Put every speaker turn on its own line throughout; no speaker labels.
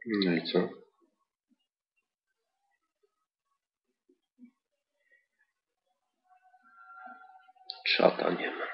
No i co? Czata nie ma.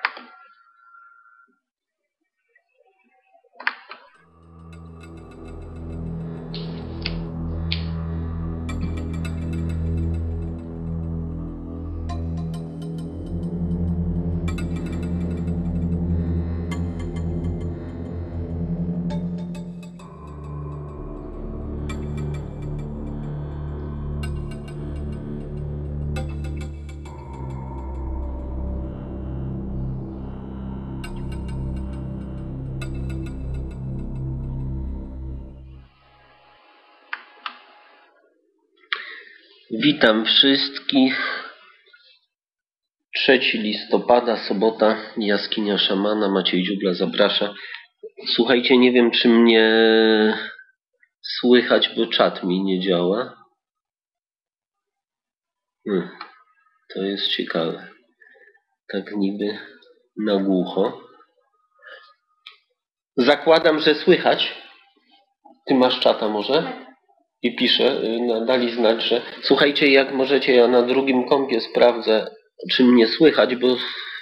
Witam wszystkich. 3 listopada, sobota, jaskinia szamana. Maciej Dziubla zaprasza. Słuchajcie, nie wiem, czy mnie słychać, bo czat mi nie działa. To jest ciekawe. Tak niby na głucho. Zakładam, że słychać. Ty masz czata może? I piszę, dali znać, że słuchajcie, jak możecie, ja na drugim kompie sprawdzę, czy mnie słychać, bo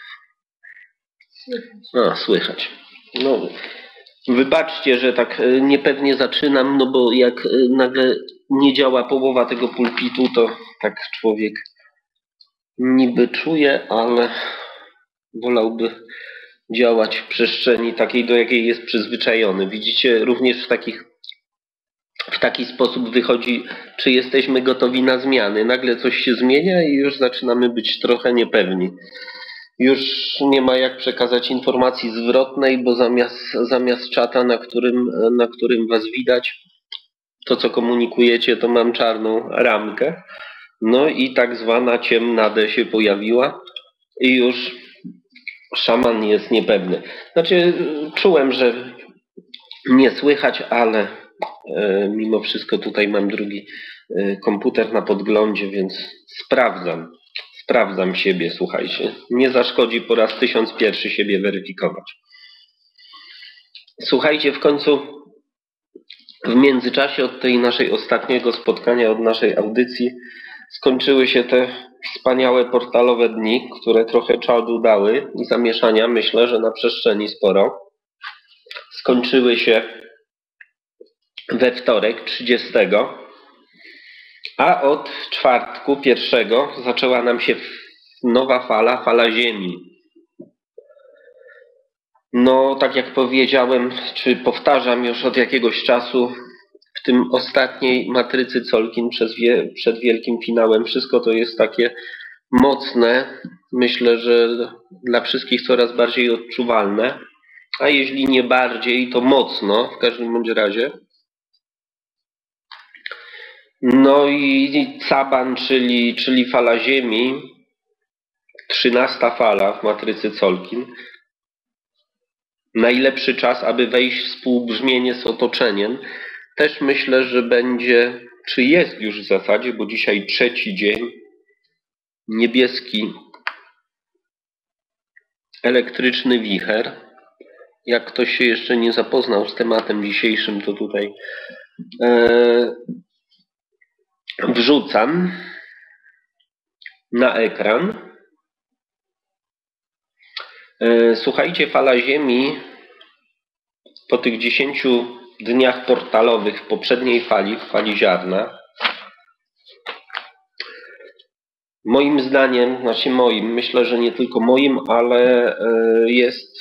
słychać. No, wybaczcie, że tak niepewnie zaczynam, no bo jak nagle nie działa połowa tego pulpitu, to tak człowiek niby czuje, ale wolałby działać w przestrzeni takiej, do jakiej jest przyzwyczajony. Widzicie, również w taki sposób wychodzi, czy jesteśmy gotowi na zmiany. Nagle coś się zmienia i już zaczynamy być trochę niepewni. Już nie ma jak przekazać informacji zwrotnej, bo zamiast czata, na którym was widać, to co komunikujecie, to mam czarną ramkę. No i tak zwana ciemna D się pojawiła i już szaman jest niepewny. Znaczy, czułem, że nie słychać, ale mimo wszystko tutaj mam drugi komputer na podglądzie, więc sprawdzam siebie, słuchajcie. Nie zaszkodzi po raz 1001 siebie weryfikować. Słuchajcie, w końcu w międzyczasie od tej naszej ostatniego spotkania, od naszej audycji skończyły się te wspaniałe portalowe dni, które trochę czadu dały i zamieszania, myślę, że na przestrzeni sporo. Skończyły się we wtorek 30, a od czwartku 1 zaczęła nam się nowa fala Ziemi. No, tak jak powiedziałem, czy powtarzam już od jakiegoś czasu, w tym ostatniej matrycy Colkin przed wielkim finałem, wszystko to jest takie mocne, myślę, że dla wszystkich coraz bardziej odczuwalne, a jeśli nie bardziej, to mocno, w każdym bądź razie. No i Caban, czyli fala Ziemi, 13. fala w matrycy Colkin. Najlepszy czas, aby wejść w współbrzmienie z otoczeniem. Też myślę, że będzie, czy jest już w zasadzie, bo dzisiaj 3. dzień, niebieski elektryczny wicher. Jak ktoś się jeszcze nie zapoznał z tematem dzisiejszym, to tutaj wrzucam na ekran. Słuchajcie, fala Ziemi po tych 10 dniach portalowych w poprzedniej fali, w fali ziarna, moim zdaniem, myślę, że nie tylko moim, ale jest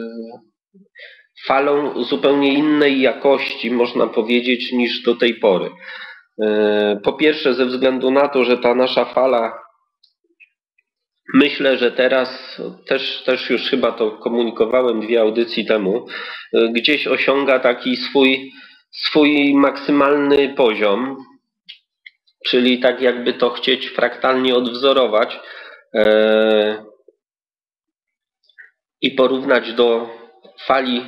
falą zupełnie innej jakości, można powiedzieć, niż do tej pory. Po pierwsze, ze względu na to, że ta nasza fala, myślę, że teraz, też już chyba to komunikowałem 2 audycje temu, gdzieś osiąga taki swój maksymalny poziom, czyli tak jakby to chcieć fraktalnie odwzorować i porównać do fali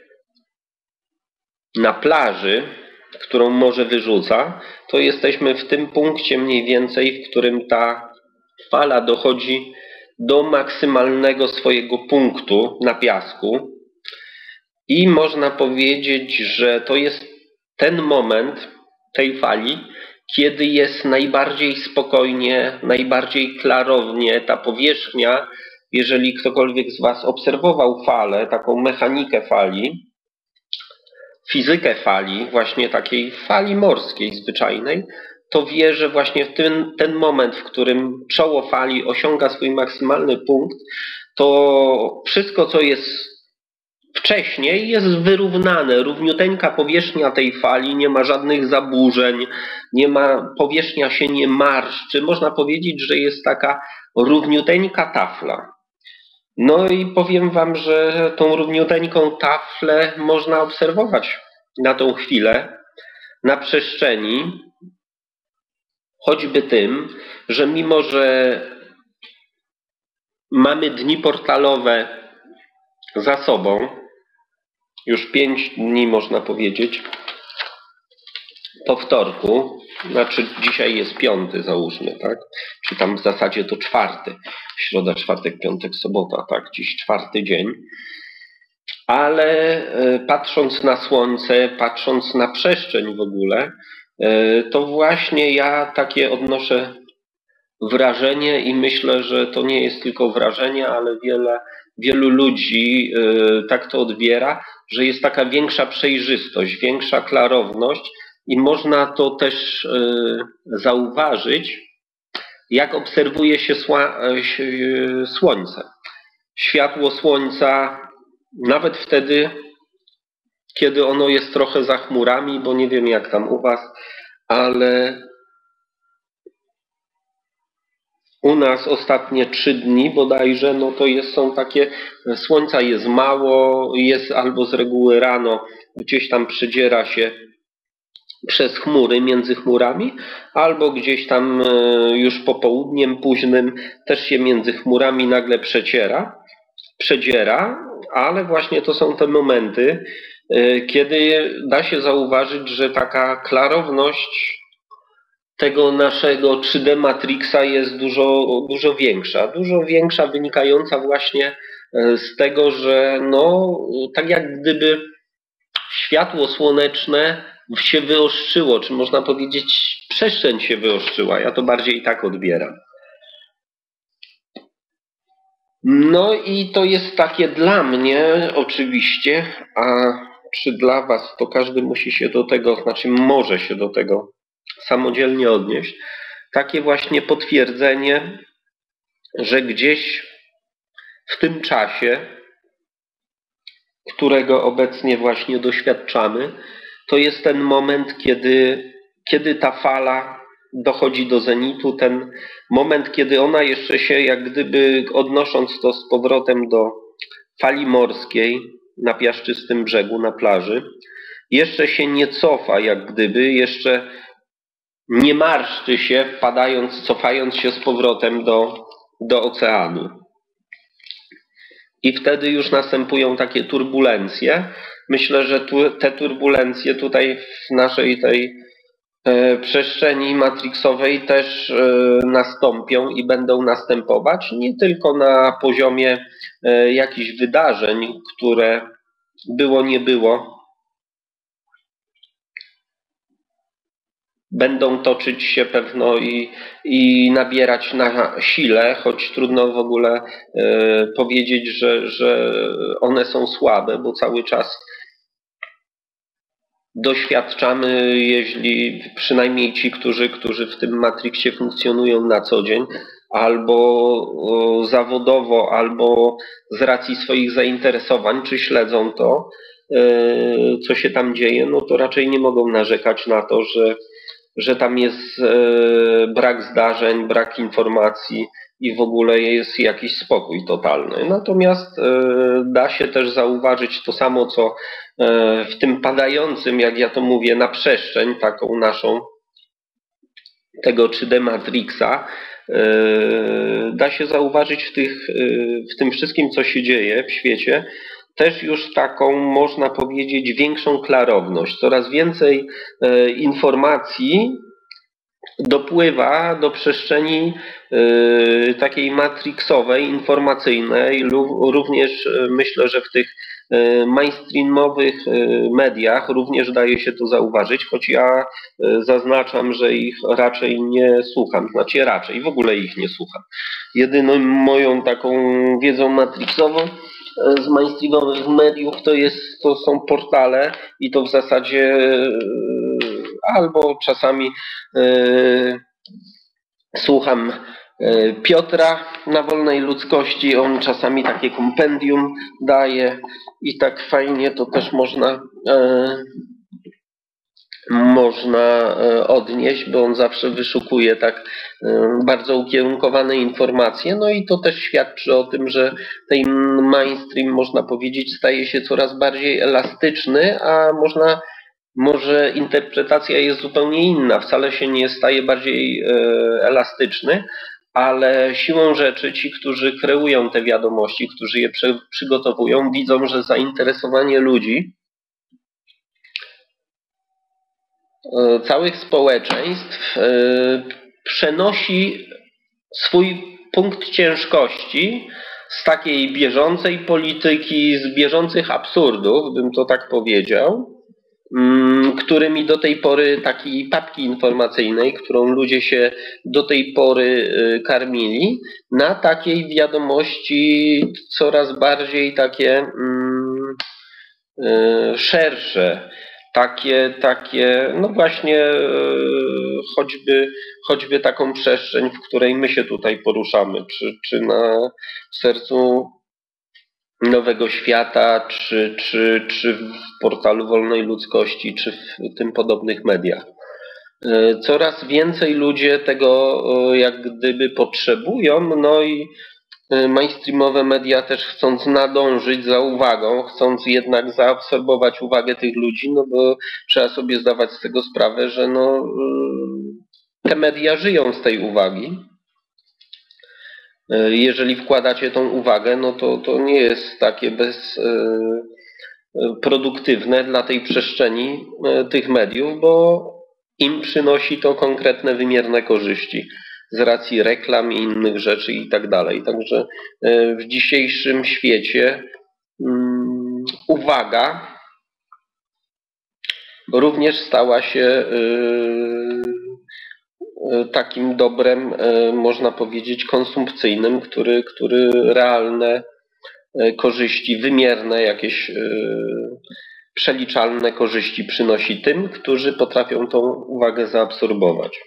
na plaży, którą morze wyrzuca, to jesteśmy w tym punkcie mniej więcej, w którym ta fala dochodzi do maksymalnego swojego punktu na piasku i można powiedzieć, że to jest ten moment tej fali, kiedy jest najbardziej spokojnie, najbardziej klarownie ta powierzchnia. Jeżeli ktokolwiek z Was obserwował falę, taką mechanikę fali, fizykę fali, właśnie takiej fali morskiej zwyczajnej, to wie, że właśnie ten moment, w którym czoło fali osiąga swój maksymalny punkt, to wszystko, co jest wcześniej, jest wyrównane. Równiuteńka powierzchnia tej fali, nie ma żadnych zaburzeń, powierzchnia się nie marszczy. Można powiedzieć, że jest taka równiuteńka tafla. No i powiem Wam, że tą równiuteńką taflę można obserwować na tą chwilę, na przestrzeni, choćby tym, że mimo, że mamy dni portalowe za sobą, już 5 dni można powiedzieć, po wtorku, znaczy dzisiaj jest 5, załóżmy, tak? Czy tam w zasadzie to 4. Środa, czwartek, piątek, sobota, tak? Dziś 4. dzień. Ale patrząc na słońce, patrząc na przestrzeń w ogóle, to właśnie ja takie odnoszę wrażenie i myślę, że to nie jest tylko wrażenie, ale wielu ludzi tak to odbiera, że jest taka większa przejrzystość, większa klarowność i można to też zauważyć, jak obserwuje się słońce. Światło słońca, nawet wtedy, kiedy ono jest trochę za chmurami, bo nie wiem jak tam u Was, ale u nas ostatnie 3 dni bodajże, no to są takie, słońca jest mało, jest albo z reguły rano gdzieś tam przedziera się przez chmury, między chmurami, albo gdzieś tam już popołudniem późnym też się między chmurami nagle przedziera, ale właśnie to są te momenty, kiedy da się zauważyć, że taka klarowność tego naszego 3D Matrixa jest dużo większa, wynikająca właśnie z tego, że no, tak jak gdyby światło słoneczne się wyostrzyło, czy można powiedzieć przestrzeń się wyostrzyła. Ja to bardziej tak odbieram. No i to jest takie dla mnie oczywiście, a czy dla Was, to każdy musi się do tego, znaczy może się do tego samodzielnie odnieść. Takie właśnie potwierdzenie, że gdzieś w tym czasie, którego obecnie właśnie doświadczamy, to jest ten moment, kiedy ta fala dochodzi do zenitu, ten moment, kiedy ona jeszcze się jak gdyby odnosząc to z powrotem do fali morskiej na piaszczystym brzegu, na plaży, jeszcze się nie cofa jak gdyby, jeszcze nie marszczy się, cofając się z powrotem do oceanu. I wtedy już następują takie turbulencje. Myślę, że te turbulencje tutaj w naszej tej przestrzeni matrixowej też nastąpią i będą następować nie tylko na poziomie jakichś wydarzeń, które nie było, będą toczyć się pewno i nabierać na sile, choć trudno w ogóle powiedzieć, że one są słabe, bo cały czas doświadczamy, jeśli przynajmniej ci, którzy w tym Matrixie funkcjonują na co dzień, albo zawodowo, albo z racji swoich zainteresowań, czy śledzą to, co się tam dzieje, no to raczej nie mogą narzekać na to, że tam jest brak zdarzeń, brak informacji i w ogóle jest jakiś spokój totalny. Natomiast da się też zauważyć to samo, co w tym padającym, jak ja to mówię, na przestrzeń taką naszą, tego 3D Matrixa, da się zauważyć w tym wszystkim, co się dzieje w świecie, też już taką, można powiedzieć, większą klarowność. Coraz więcej informacji dopływa do przestrzeni takiej matrixowej, informacyjnej, również myślę, że w tych mainstreamowych mediach również daje się to zauważyć, choć ja zaznaczam, że ich raczej nie słucham, znaczy raczej w ogóle ich nie słucham. Jedyną moją taką wiedzą matrixową z mainstreamowych mediów to są portale i to w zasadzie albo czasami słucham Piotra na Wolnej Ludzkości, on czasami takie kompendium daje i tak fajnie to też można odnieść, bo on zawsze wyszukuje tak bardzo ukierunkowane informacje, no i to też świadczy o tym, że ten mainstream, można powiedzieć, staje się coraz bardziej elastyczny, a może interpretacja jest zupełnie inna, wcale się nie staje bardziej elastyczny, ale siłą rzeczy ci, którzy kreują te wiadomości, którzy je przygotowują, widzą, że zainteresowanie ludzi, całych społeczeństw przenosi swój punkt ciężkości z takiej bieżącej polityki, z bieżących absurdów, bym to tak powiedział, którymi do tej pory, takiej papki informacyjnej, którą ludzie się do tej pory karmili, na takiej wiadomości coraz bardziej takie szersze, takie, no właśnie choćby taką przestrzeń, w której my się tutaj poruszamy, czy na sercu Nowego Świata, czy w portalu Wolnej Ludzkości, czy w tym podobnych mediach. Coraz więcej ludzie tego jak gdyby potrzebują, no i mainstreamowe media też chcąc nadążyć za uwagą, chcąc jednak zaabsorbować uwagę tych ludzi, no bo trzeba sobie zdawać z tego sprawę, że te media żyją z tej uwagi. Jeżeli wkładacie tą uwagę, no to nie jest takie bezproduktywne dla tej przestrzeni tych mediów, bo im przynosi to konkretne, wymierne korzyści z racji reklam i innych rzeczy i tak dalej. Także w dzisiejszym świecie uwaga również stała się takim dobrem, można powiedzieć, konsumpcyjnym, który realne korzyści, wymierne, jakieś przeliczalne korzyści przynosi tym, którzy potrafią tą uwagę zaabsorbować.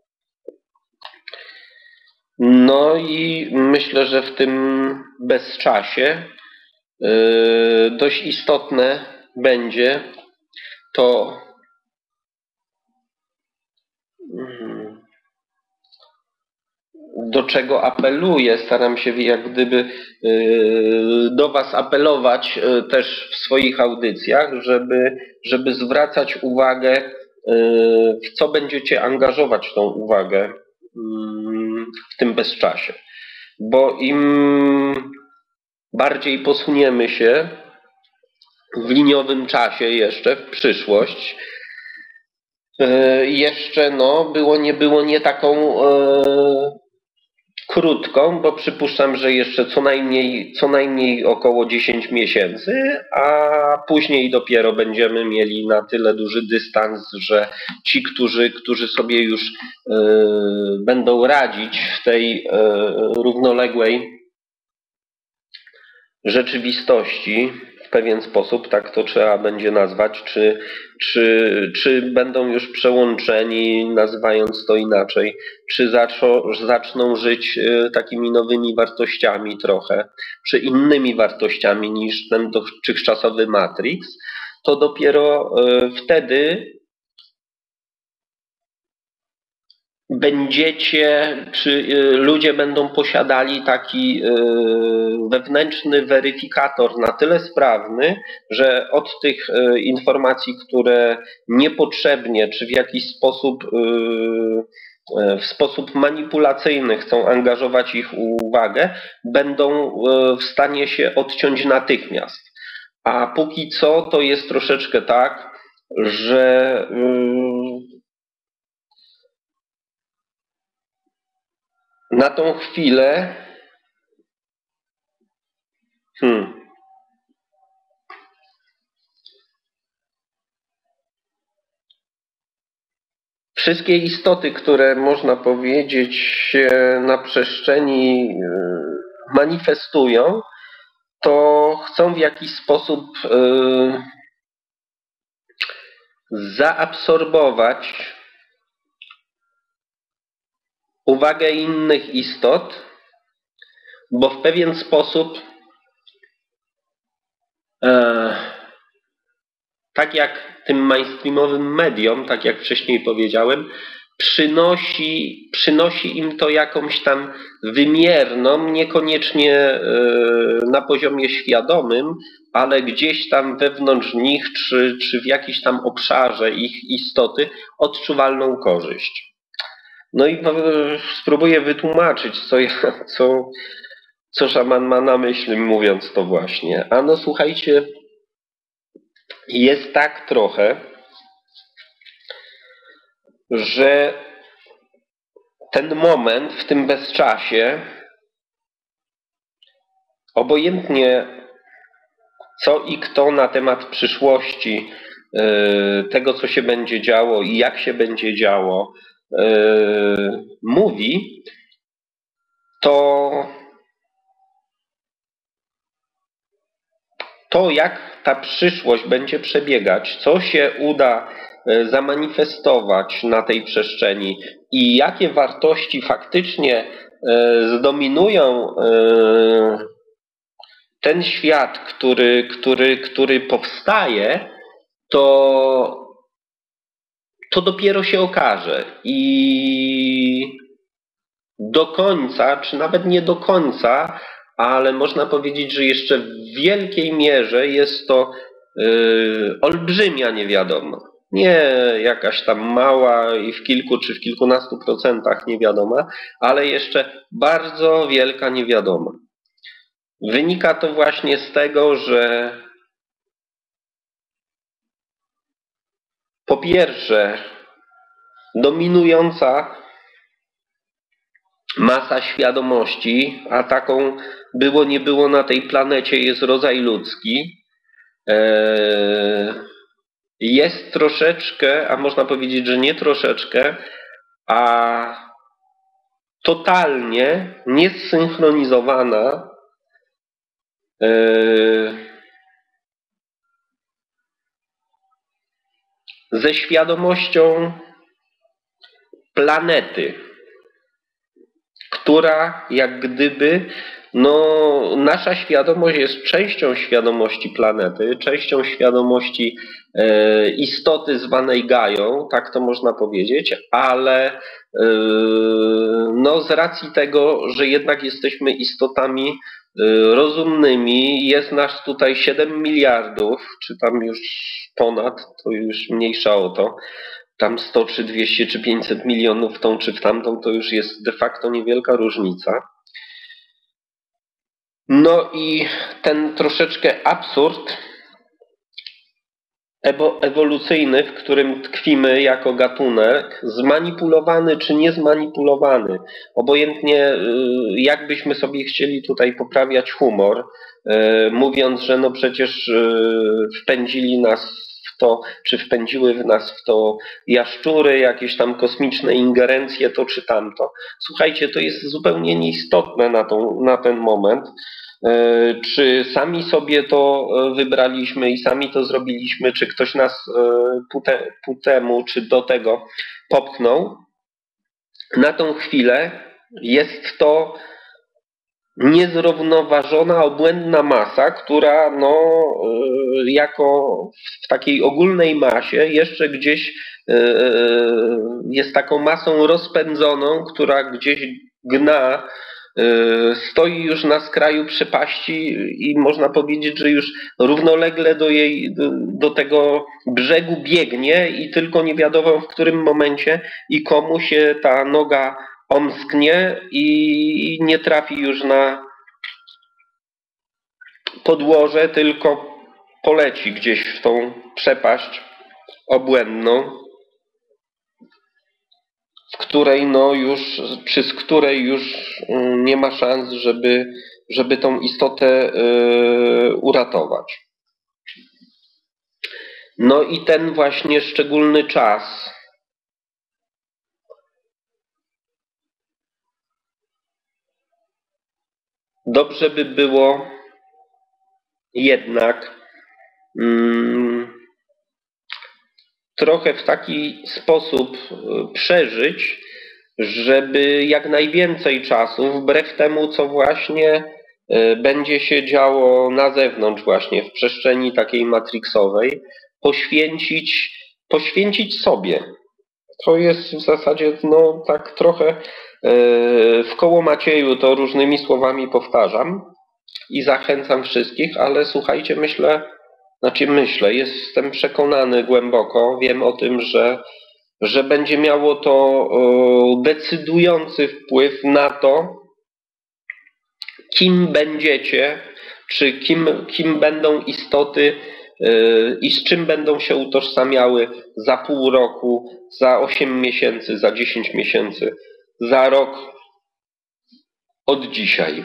No i myślę, że w tym bezczasie dość istotne będzie to, do czego apeluję, staram się jak gdyby do Was apelować też w swoich audycjach, żeby zwracać uwagę, w co będziecie angażować tą uwagę w tym bezczasie. Bo im bardziej posuniemy się w liniowym czasie jeszcze w przyszłość, jeszcze było nie taką krótką, bo przypuszczam, że jeszcze co najmniej około 10 miesięcy, a później dopiero będziemy mieli na tyle duży dystans, że ci, którzy sobie już będą radzić w tej równoległej rzeczywistości w pewien sposób, tak to trzeba będzie nazwać, czy będą już przełączeni, nazywając to inaczej, czy zaczną żyć takimi nowymi wartościami trochę, czy innymi wartościami niż ten dotychczasowy Matrix, to dopiero wtedy czy ludzie będą posiadali taki wewnętrzny weryfikator na tyle sprawny, że od tych informacji, które niepotrzebnie czy w sposób manipulacyjny chcą angażować ich uwagę, będą w stanie się odciąć natychmiast. A póki co to jest troszeczkę tak, że na tą chwilę wszystkie istoty, które można powiedzieć się na przestrzeni manifestują, to chcą w jakiś sposób zaabsorbować uwagę innych istot, bo w pewien sposób, tak jak tym mainstreamowym mediom, tak jak wcześniej powiedziałem, przynosi im to jakąś tam wymierną, niekoniecznie na poziomie świadomym, ale gdzieś tam wewnątrz nich, czy w jakimś tam obszarze ich istoty, odczuwalną korzyść. No i spróbuję wytłumaczyć, co szaman ma na myśli, mówiąc to właśnie. A no słuchajcie, jest tak trochę, że ten moment w tym bezczasie, obojętnie co i kto na temat przyszłości, tego co się będzie działo i jak się będzie działo, mówi, to jak ta przyszłość będzie przebiegać, co się uda zamanifestować na tej przestrzeni i jakie wartości faktycznie zdominują ten świat, który powstaje, to dopiero się okaże. I do końca, czy nawet nie do końca, ale można powiedzieć, że jeszcze w wielkiej mierze jest to olbrzymia niewiadoma. Nie jakaś tam mała i w kilku czy w kilkunastu procentach niewiadoma, ale jeszcze bardzo wielka niewiadoma. Wynika to właśnie z tego, że po pierwsze dominująca masa świadomości, a taką było nie było na tej planecie jest rodzaj ludzki, jest troszeczkę, a można powiedzieć, że nie troszeczkę, a totalnie niesynchronizowana ze świadomością planety, która jak gdyby, nasza świadomość jest częścią świadomości planety, częścią świadomości istoty zwanej Gają, tak to można powiedzieć, ale z racji tego, że jednak jesteśmy istotami rozumnymi, jest nas tutaj 7 miliardów, czy tam już ponad, to już mniejsza o to, tam 100 czy 200 czy 500 milionów w tą czy w tamtą, to już jest de facto niewielka różnica. No i ten troszeczkę absurd ewolucyjny, w którym tkwimy jako gatunek, zmanipulowany czy niezmanipulowany, obojętnie jakbyśmy sobie chcieli tutaj poprawiać humor, mówiąc, że przecież wpędzili nas w to, czy wpędziły w nas w to jaszczury, jakieś tam kosmiczne ingerencje, to czy tamto. Słuchajcie, to jest zupełnie nieistotne na ten moment. Czy sami sobie to wybraliśmy i sami to zrobiliśmy, czy ktoś nas ku temu, czy do tego popchnął. Na tą chwilę jest to niezrównoważona, obłędna masa, która jako w takiej ogólnej masie jeszcze gdzieś jest taką masą rozpędzoną, która gdzieś gna, stoi już na skraju przepaści i można powiedzieć, że już równolegle do tego brzegu biegnie i tylko nie wiadomo w którym momencie i komu się ta noga omsknie i nie trafi już na podłoże, tylko poleci gdzieś w tą przepaść obłędną, w której z której już nie ma szans, żeby tą istotę uratować. No i ten właśnie szczególny czas dobrze by było jednak trochę w taki sposób przeżyć, żeby jak najwięcej czasu, wbrew temu, co właśnie będzie się działo na zewnątrz, właśnie w przestrzeni takiej matrixowej, poświęcić sobie. To jest w zasadzie, no tak trochę w koło Macieju to różnymi słowami powtarzam i zachęcam wszystkich, ale słuchajcie, jestem przekonany głęboko, wiem o tym, że będzie miało to decydujący wpływ na to, kim będziecie, czy kim będą istoty i z czym będą się utożsamiały za pół roku, za 8 miesięcy, za 10 miesięcy, za rok od dzisiaj.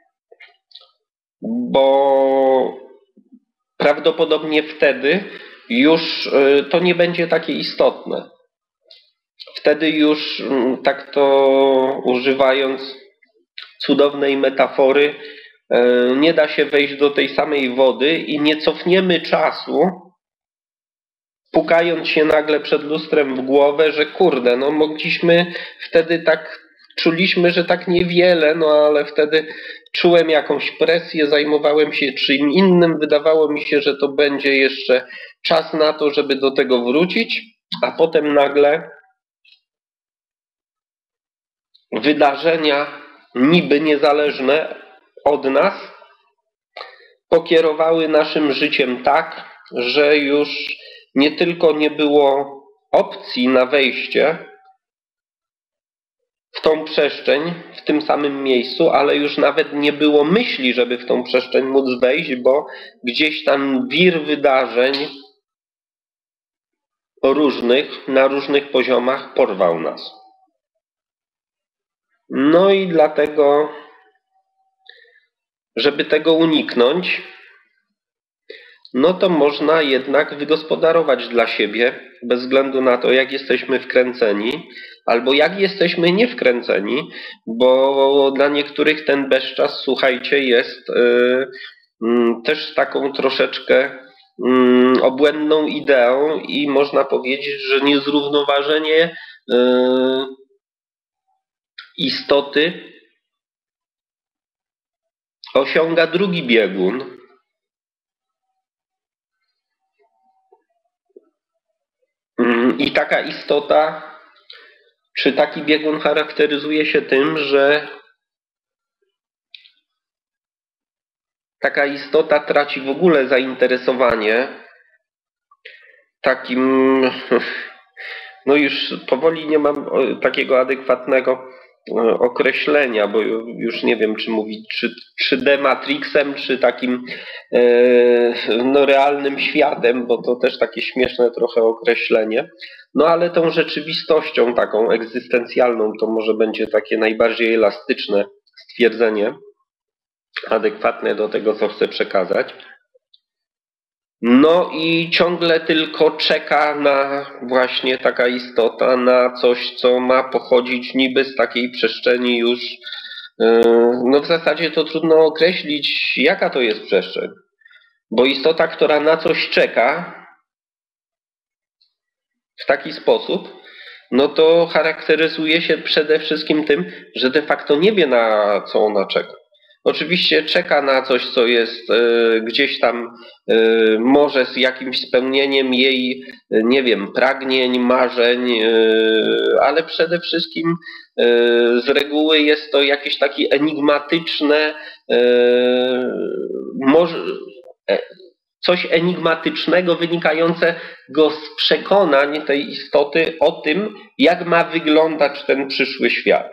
Bo prawdopodobnie wtedy już to nie będzie takie istotne. Wtedy już, tak to używając cudownej metafory, nie da się wejść do tej samej wody i nie cofniemy czasu, pukając się nagle przed lustrem w głowę, że kurde, no mogliśmy wtedy czuliśmy, że tak niewiele, no ale wtedy czułem jakąś presję, zajmowałem się czym innym, wydawało mi się, że to będzie jeszcze czas na to, żeby do tego wrócić, a potem nagle wydarzenia niby niezależne od nas pokierowały naszym życiem tak, że już nie tylko nie było opcji na wejście w tą przestrzeń w tym samym miejscu, ale już nawet nie było myśli, żeby w tą przestrzeń móc wejść, bo gdzieś tam wir wydarzeń na różnych poziomach porwał nas. No i dlatego, żeby tego uniknąć, no to można jednak wygospodarować dla siebie, bez względu na to, jak jesteśmy wkręceni, albo jak jesteśmy niewkręceni, bo dla niektórych ten bezczas, słuchajcie, jest też taką troszeczkę obłędną ideą i można powiedzieć, że niezrównoważenie istoty osiąga drugi biegun. I taka istota, czy taki biegun charakteryzuje się tym, że taka istota traci w ogóle zainteresowanie takim, no już powoli nie mam takiego adekwatnego określenia, bo już nie wiem, czy mówić 3D Matrixem, czy takim no, realnym światem, bo to też takie śmieszne trochę określenie. No ale tą rzeczywistością taką egzystencjalną to może będzie takie najbardziej elastyczne stwierdzenie, adekwatne do tego, co chcę przekazać. No i ciągle tylko czeka na właśnie taka istota, na coś, co ma pochodzić niby z takiej przestrzeni już, no w zasadzie to trudno określić, jaka to jest przestrzeń. Bo istota, która na coś czeka w taki sposób, no to charakteryzuje się przede wszystkim tym, że de facto nie wie, na co ona czeka. Oczywiście czeka na coś, co jest gdzieś tam może z jakimś spełnieniem jej, nie wiem, pragnień, marzeń, ale przede wszystkim z reguły jest to jakieś takie enigmatyczne, coś enigmatycznego wynikającego z przekonań tej istoty o tym, jak ma wyglądać ten przyszły świat.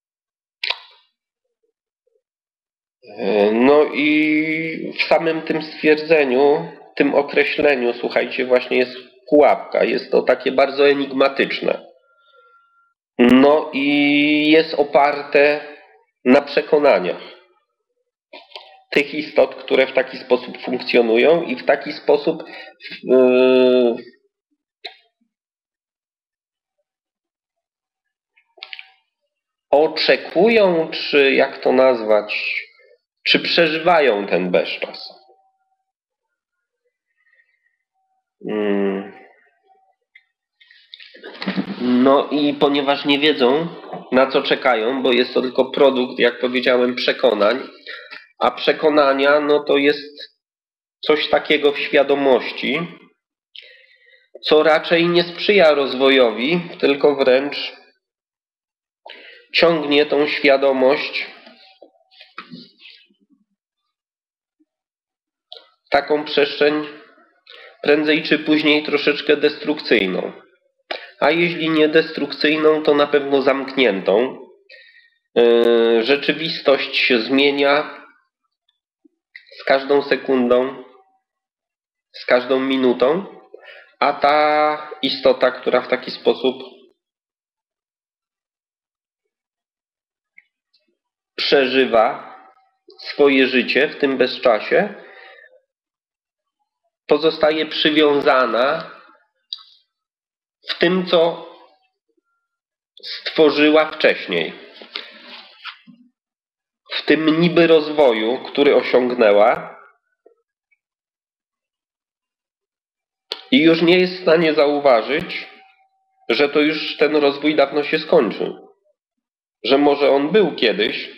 No i w samym tym stwierdzeniu, tym określeniu, słuchajcie, właśnie jest pułapka. Jest to takie bardzo enigmatyczne. No i jest oparte na przekonaniach tych istot, które w taki sposób funkcjonują i w taki sposób oczekują, czy jak to nazwać, Czy przeżywają ten bezczas? No i ponieważ nie wiedzą, na co czekają, bo jest to tylko produkt, jak powiedziałem, przekonań, a przekonania, no to jest coś takiego w świadomości, co raczej nie sprzyja rozwojowi, tylko wręcz ciągnie tą świadomość w taką przestrzeń prędzej czy później troszeczkę destrukcyjną. A jeśli nie destrukcyjną, to na pewno zamkniętą. Rzeczywistość się zmienia z każdą sekundą, z każdą minutą, a ta istota, która w taki sposób przeżywa swoje życie w tym bezczasie, pozostaje przywiązana w tym, co stworzyła wcześniej. W tym niby rozwoju, który osiągnęła, i już nie jest w stanie zauważyć, że to już ten rozwój dawno się skończył. Że może on był kiedyś,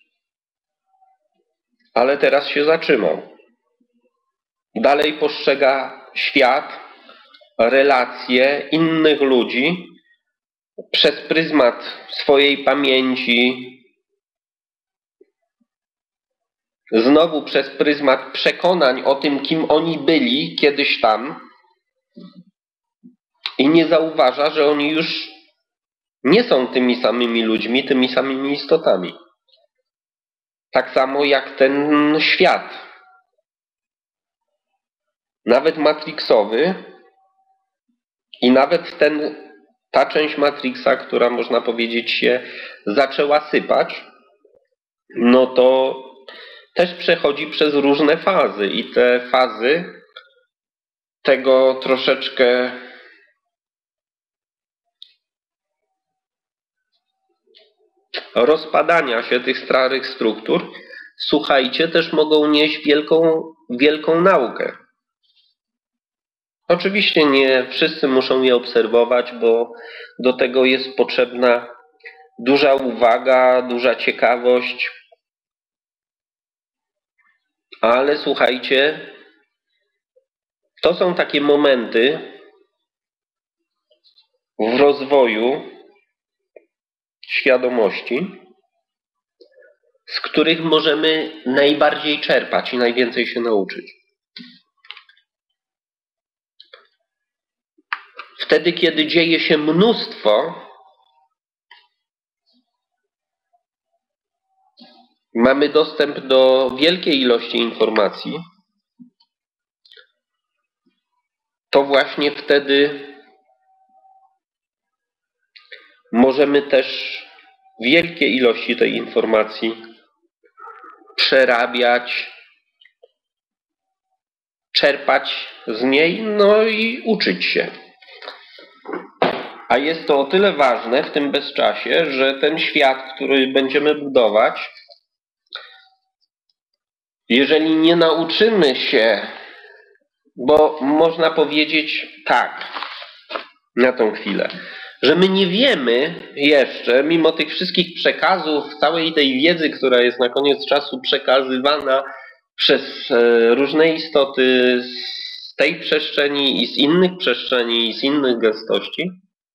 ale teraz się zatrzymał. Dalej postrzega świat, relacje innych ludzi przez pryzmat swojej pamięci, znowu przez pryzmat przekonań o tym, kim oni byli kiedyś tam, i nie zauważa, że oni już nie są tymi samymi ludźmi, tymi samymi istotami. Tak samo jak ten świat. Nawet matrixowy i nawet ta część Matrixa, która można powiedzieć się zaczęła sypać, no to też przechodzi przez różne fazy i te fazy tego troszeczkę rozpadania się tych starych struktur, słuchajcie, też mogą nieść wielką naukę. Oczywiście nie wszyscy muszą je obserwować, bo do tego jest potrzebna duża uwaga, duża ciekawość. Ale słuchajcie, to są takie momenty w rozwoju świadomości, z których możemy najbardziej czerpać i najwięcej się nauczyć. Wtedy, kiedy dzieje się mnóstwo, mamy dostęp do wielkiej ilości informacji, to właśnie wtedy możemy też wielkie ilości tej informacji przerabiać, czerpać z niej, no i uczyć się. A jest to o tyle ważne w tym bezczasie, że ten świat, który będziemy budować, jeżeli nie nauczymy się, bo można powiedzieć tak, na tą chwilę, że my nie wiemy jeszcze, mimo tych wszystkich przekazów, całej tej wiedzy, która jest na koniec czasu przekazywana przez różne istoty z tej przestrzeni i z innych przestrzeni i z innych gęstości,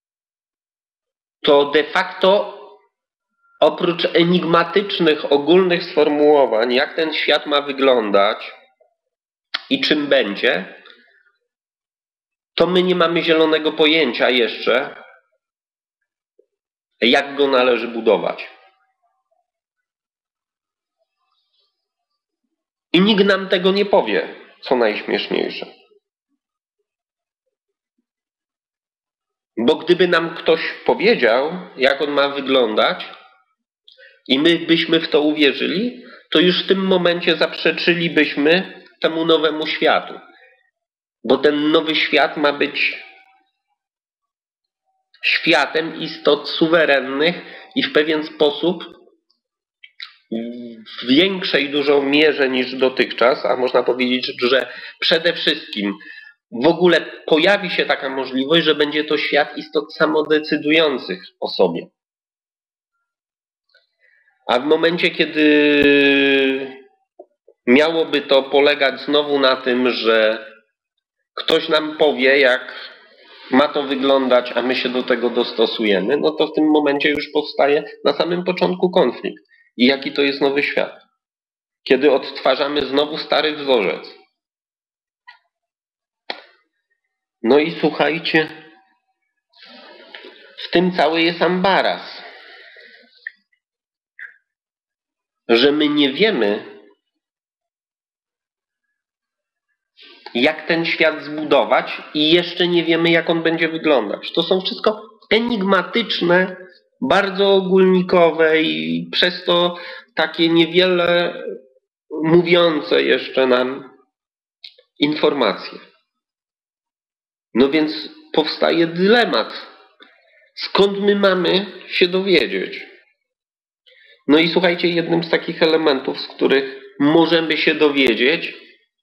to de facto oprócz enigmatycznych, ogólnych sformułowań, jak ten świat ma wyglądać i czym będzie, to my nie mamy zielonego pojęcia jeszcze, jak go należy budować. I nikt nam tego nie powie, co najśmieszniejsze. Bo gdyby nam ktoś powiedział, jak on ma wyglądać, i my byśmy w to uwierzyli, to już w tym momencie zaprzeczylibyśmy temu nowemu światu. Bo ten nowy świat ma być światem istot suwerennych i w pewien sposób w większej dużo mierze niż dotychczas, a można powiedzieć, że przede wszystkim w ogóle pojawi się taka możliwość, że będzie to świat istot samodecydujących o sobie. A w momencie, kiedy miałoby to polegać znowu na tym, że ktoś nam powie, jak ma to wyglądać, a my się do tego dostosujemy, no to w tym momencie już powstaje na samym początku konflikt. I jaki to jest nowy świat? Kiedy odtwarzamy znowu stary wzorzec. No i słuchajcie, w tym cały jest ambaras. Że my nie wiemy, jak ten świat zbudować i jeszcze nie wiemy, jak on będzie wyglądać. To są wszystko enigmatyczne, bardzo ogólnikowe i przez to takie niewiele mówiące jeszcze nam informacje. No więc powstaje dylemat. Skąd my mamy się dowiedzieć? No i słuchajcie, jednym z takich elementów, z których możemy się dowiedzieć,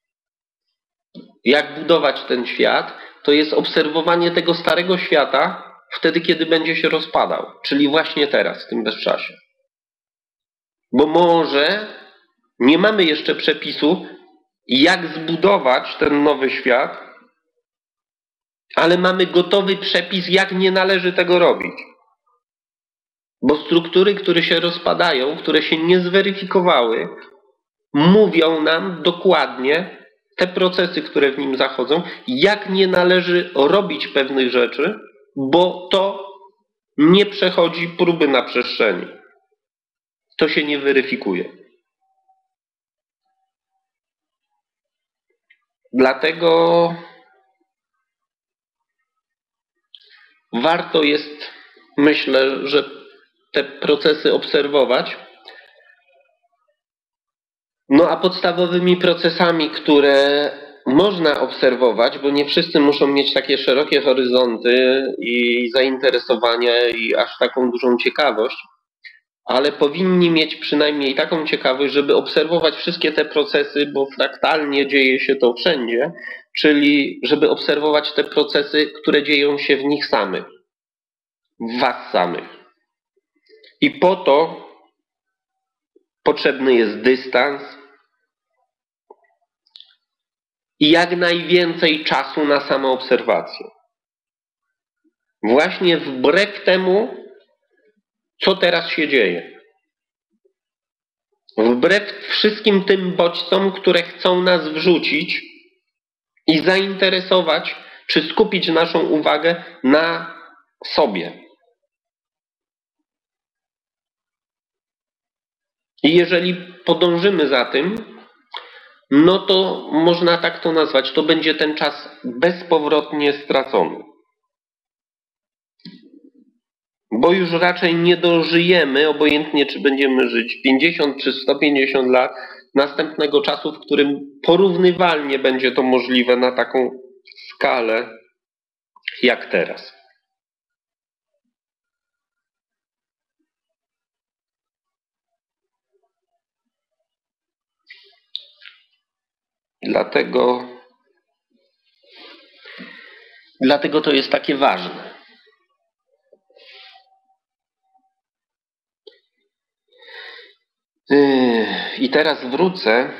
jak budować ten świat, to jest obserwowanie tego starego świata wtedy, kiedy będzie się rozpadał. Czyli właśnie teraz, w tym bezczasie. Bo może nie mamy jeszcze przepisu, jak zbudować ten nowy świat, ale mamy gotowy przepis, jak nie należy tego robić. Bo struktury, które się rozpadają, które się nie zweryfikowały, mówią nam dokładnie te procesy, które w nim zachodzą, jak nie należy robić pewnych rzeczy, bo to nie przechodzi próby na przestrzeni. To się nie weryfikuje. Dlatego warto jest, myślę, że te procesy obserwować. No a podstawowymi procesami, które można obserwować, bo nie wszyscy muszą mieć takie szerokie horyzonty i zainteresowania i aż taką dużą ciekawość, ale powinni mieć przynajmniej taką ciekawość, żeby obserwować wszystkie te procesy, bo fraktalnie dzieje się to wszędzie, czyli żeby obserwować te procesy, które dzieją się w nich samych, w was samych. I po to potrzebny jest dystans i jak najwięcej czasu na samoobserwację. Właśnie wbrew temu, co teraz się dzieje. Wbrew wszystkim tym bodźcom, które chcą nas wrzucić i zainteresować, czy skupić naszą uwagę na sobie. I jeżeli podążymy za tym, no to można tak to nazwać, to będzie ten czas bezpowrotnie stracony. Bo już raczej nie dożyjemy, obojętnie czy będziemy żyć 50 czy 150 lat, następnego czasu, w którym porównywalnie będzie to możliwe na taką skalę jak teraz. Dlatego to jest takie ważne. I teraz wrócę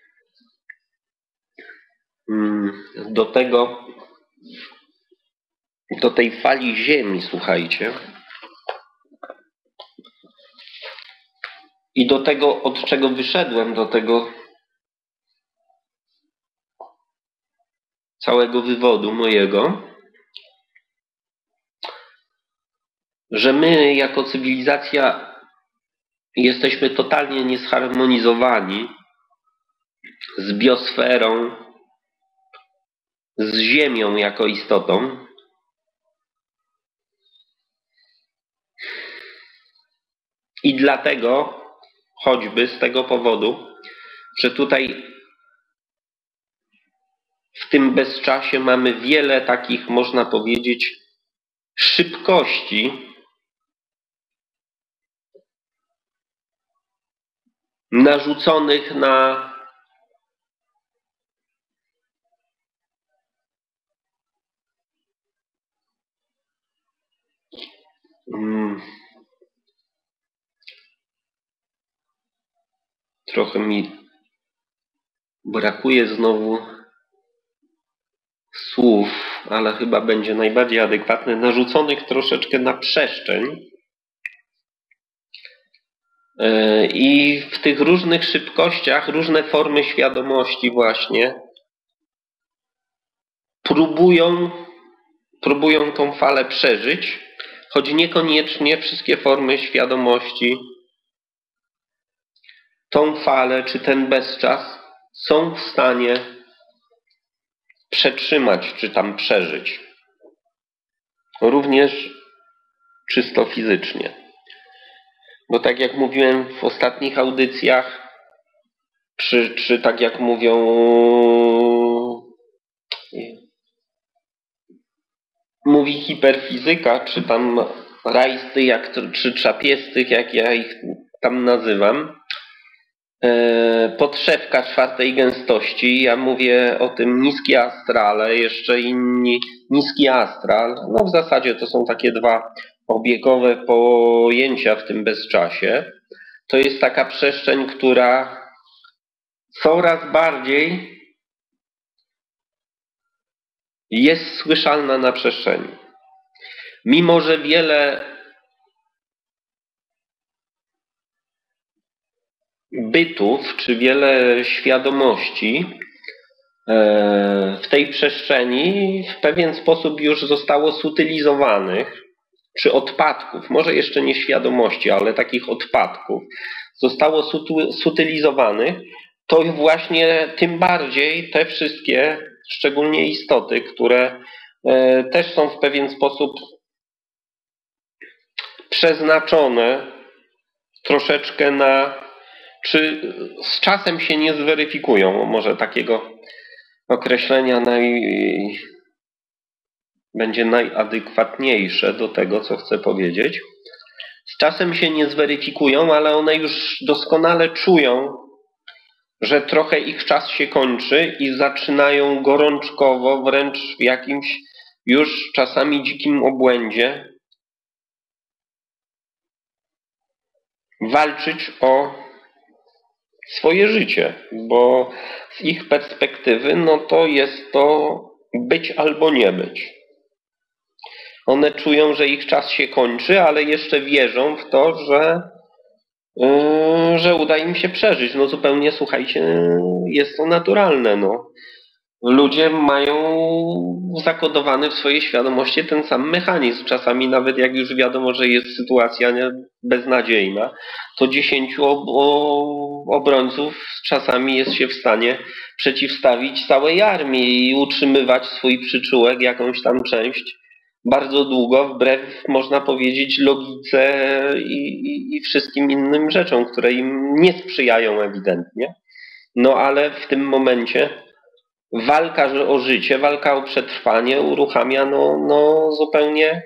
do tej fali Ziemi, słuchajcie. I do tego, od czego wyszedłem, do tego całego wywodu mojego, że my jako cywilizacja jesteśmy totalnie niezharmonizowani z biosferą, z Ziemią jako istotą. I dlatego, choćby z tego powodu, że tutaj w tym bezczasie mamy wiele takich, można powiedzieć, szybkości, narzuconych na trochę mi brakuje znowu słów, ale chyba będzie najbardziej adekwatne, narzuconych troszeczkę na przestrzeń. I w tych różnych szybkościach, różne formy świadomości właśnie próbują tą falę przeżyć, choć niekoniecznie wszystkie formy świadomości tą falę czy ten bezczas są w stanie przetrzymać czy tam przeżyć. Również czysto fizycznie. Bo tak jak mówiłem w ostatnich audycjach, czy tak jak mówią mówi hiperfizyka, czy tam rajsty, czy trzapiestych, jak ja ich tam nazywam, podszewka czwartej gęstości, ja mówię o tym niskie astrale, jeszcze inni niski astral. No w zasadzie to są takie dwa obiegowe pojęcia w tym bezczasie. To jest taka przestrzeń, która coraz bardziej jest słyszalna na przestrzeni. Mimo że wiele bytów, czy wiele świadomości w tej przestrzeni w pewien sposób już zostało sutylizowanych, czy odpadków, może jeszcze nie świadomości, ale takich odpadków, zostało sutylizowanych, to właśnie tym bardziej te wszystkie, szczególnie istoty, które też są w pewien sposób przeznaczone troszeczkę na, czy z czasem się nie zweryfikują, może takiego określenia będzie najadekwatniejsze do tego, co chcę powiedzieć. Z czasem się nie zweryfikują, ale one już doskonale czują, że trochę ich czas się kończy i zaczynają gorączkowo, wręcz w jakimś już czasami dzikim obłędzie walczyć o swoje życie, bo z ich perspektywy no to jest to być albo nie być. One czują, że ich czas się kończy, ale jeszcze wierzą w to, że uda im się przeżyć. No zupełnie, słuchajcie, jest to naturalne. No. Ludzie mają zakodowany w swojej świadomości ten sam mechanizm. Czasami nawet jak już wiadomo, że jest sytuacja beznadziejna, to 10 obrońców czasami jest się w stanie przeciwstawić całej armii i utrzymywać swój przyczółek, jakąś tam część bardzo długo, wbrew, można powiedzieć, logice i wszystkim innym rzeczom, które im nie sprzyjają ewidentnie. No ale w tym momencie walka o życie, walka o przetrwanie uruchamia no zupełnie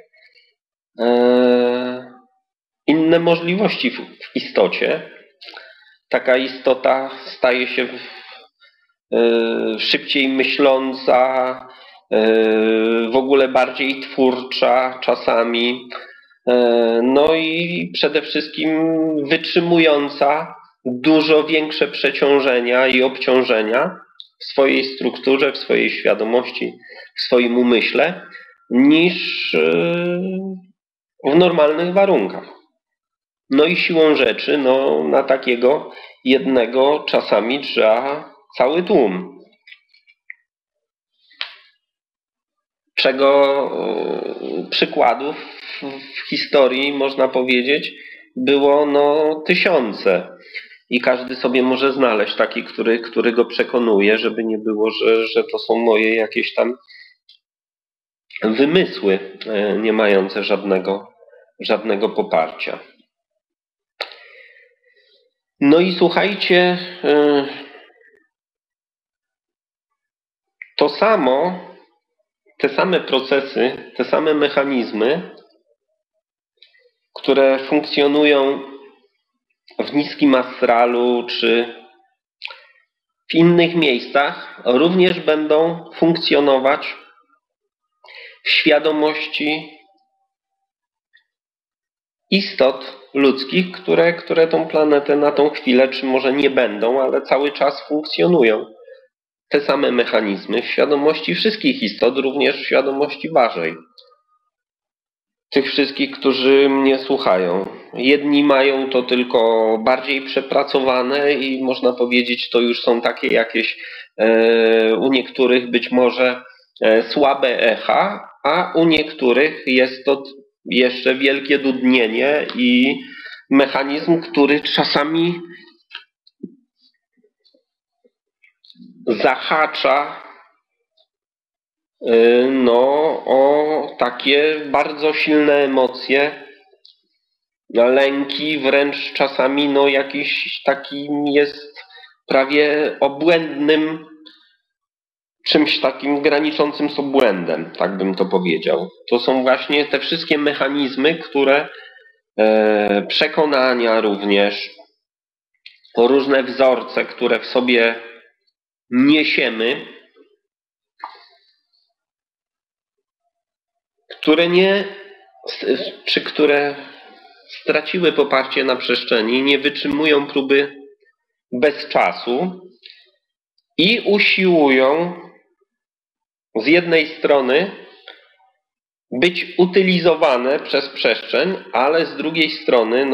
inne możliwości w istocie. Taka istota staje się szybciej myśląca, w ogóle bardziej twórcza czasami, no i przede wszystkim wytrzymująca dużo większe przeciążenia i obciążenia w swojej strukturze, w swojej świadomości, w swoim umyśle niż w normalnych warunkach. No i siłą rzeczy, no, na takiego jednego czasami trzeba cały tłum. Czego przykładów w historii, można powiedzieć, było no tysiące. I każdy sobie może znaleźć taki, który go przekonuje, żeby nie było, że to są moje jakieś tam wymysły, nie mające żadnego poparcia. No i słuchajcie, to samo, te same procesy, te same mechanizmy, które funkcjonują w niskim astralu czy w innych miejscach również będą funkcjonować w świadomości istot ludzkich, które tą planetę na tą chwilę, czy może nie będą, ale cały czas funkcjonują. Te same mechanizmy w świadomości wszystkich istot, również w świadomości waszej. Tych wszystkich, którzy mnie słuchają. Jedni mają to tylko bardziej przepracowane i można powiedzieć, to już są takie jakieś u niektórych być może słabe echa, a u niektórych jest to jeszcze wielkie dudnienie i mechanizm, który czasami zahacza o takie bardzo silne emocje, lęki, wręcz czasami jakiś takim jest prawie obłędnym, czymś takim graniczącym z obłędem, tak bym to powiedział. To są właśnie te wszystkie mechanizmy, które przekonania również, różne wzorce, które w sobie niesiemy, które straciły poparcie na przestrzeni, nie wytrzymują próby bez czasu i usiłują z jednej strony być utylizowane przez przestrzeń, ale z drugiej strony,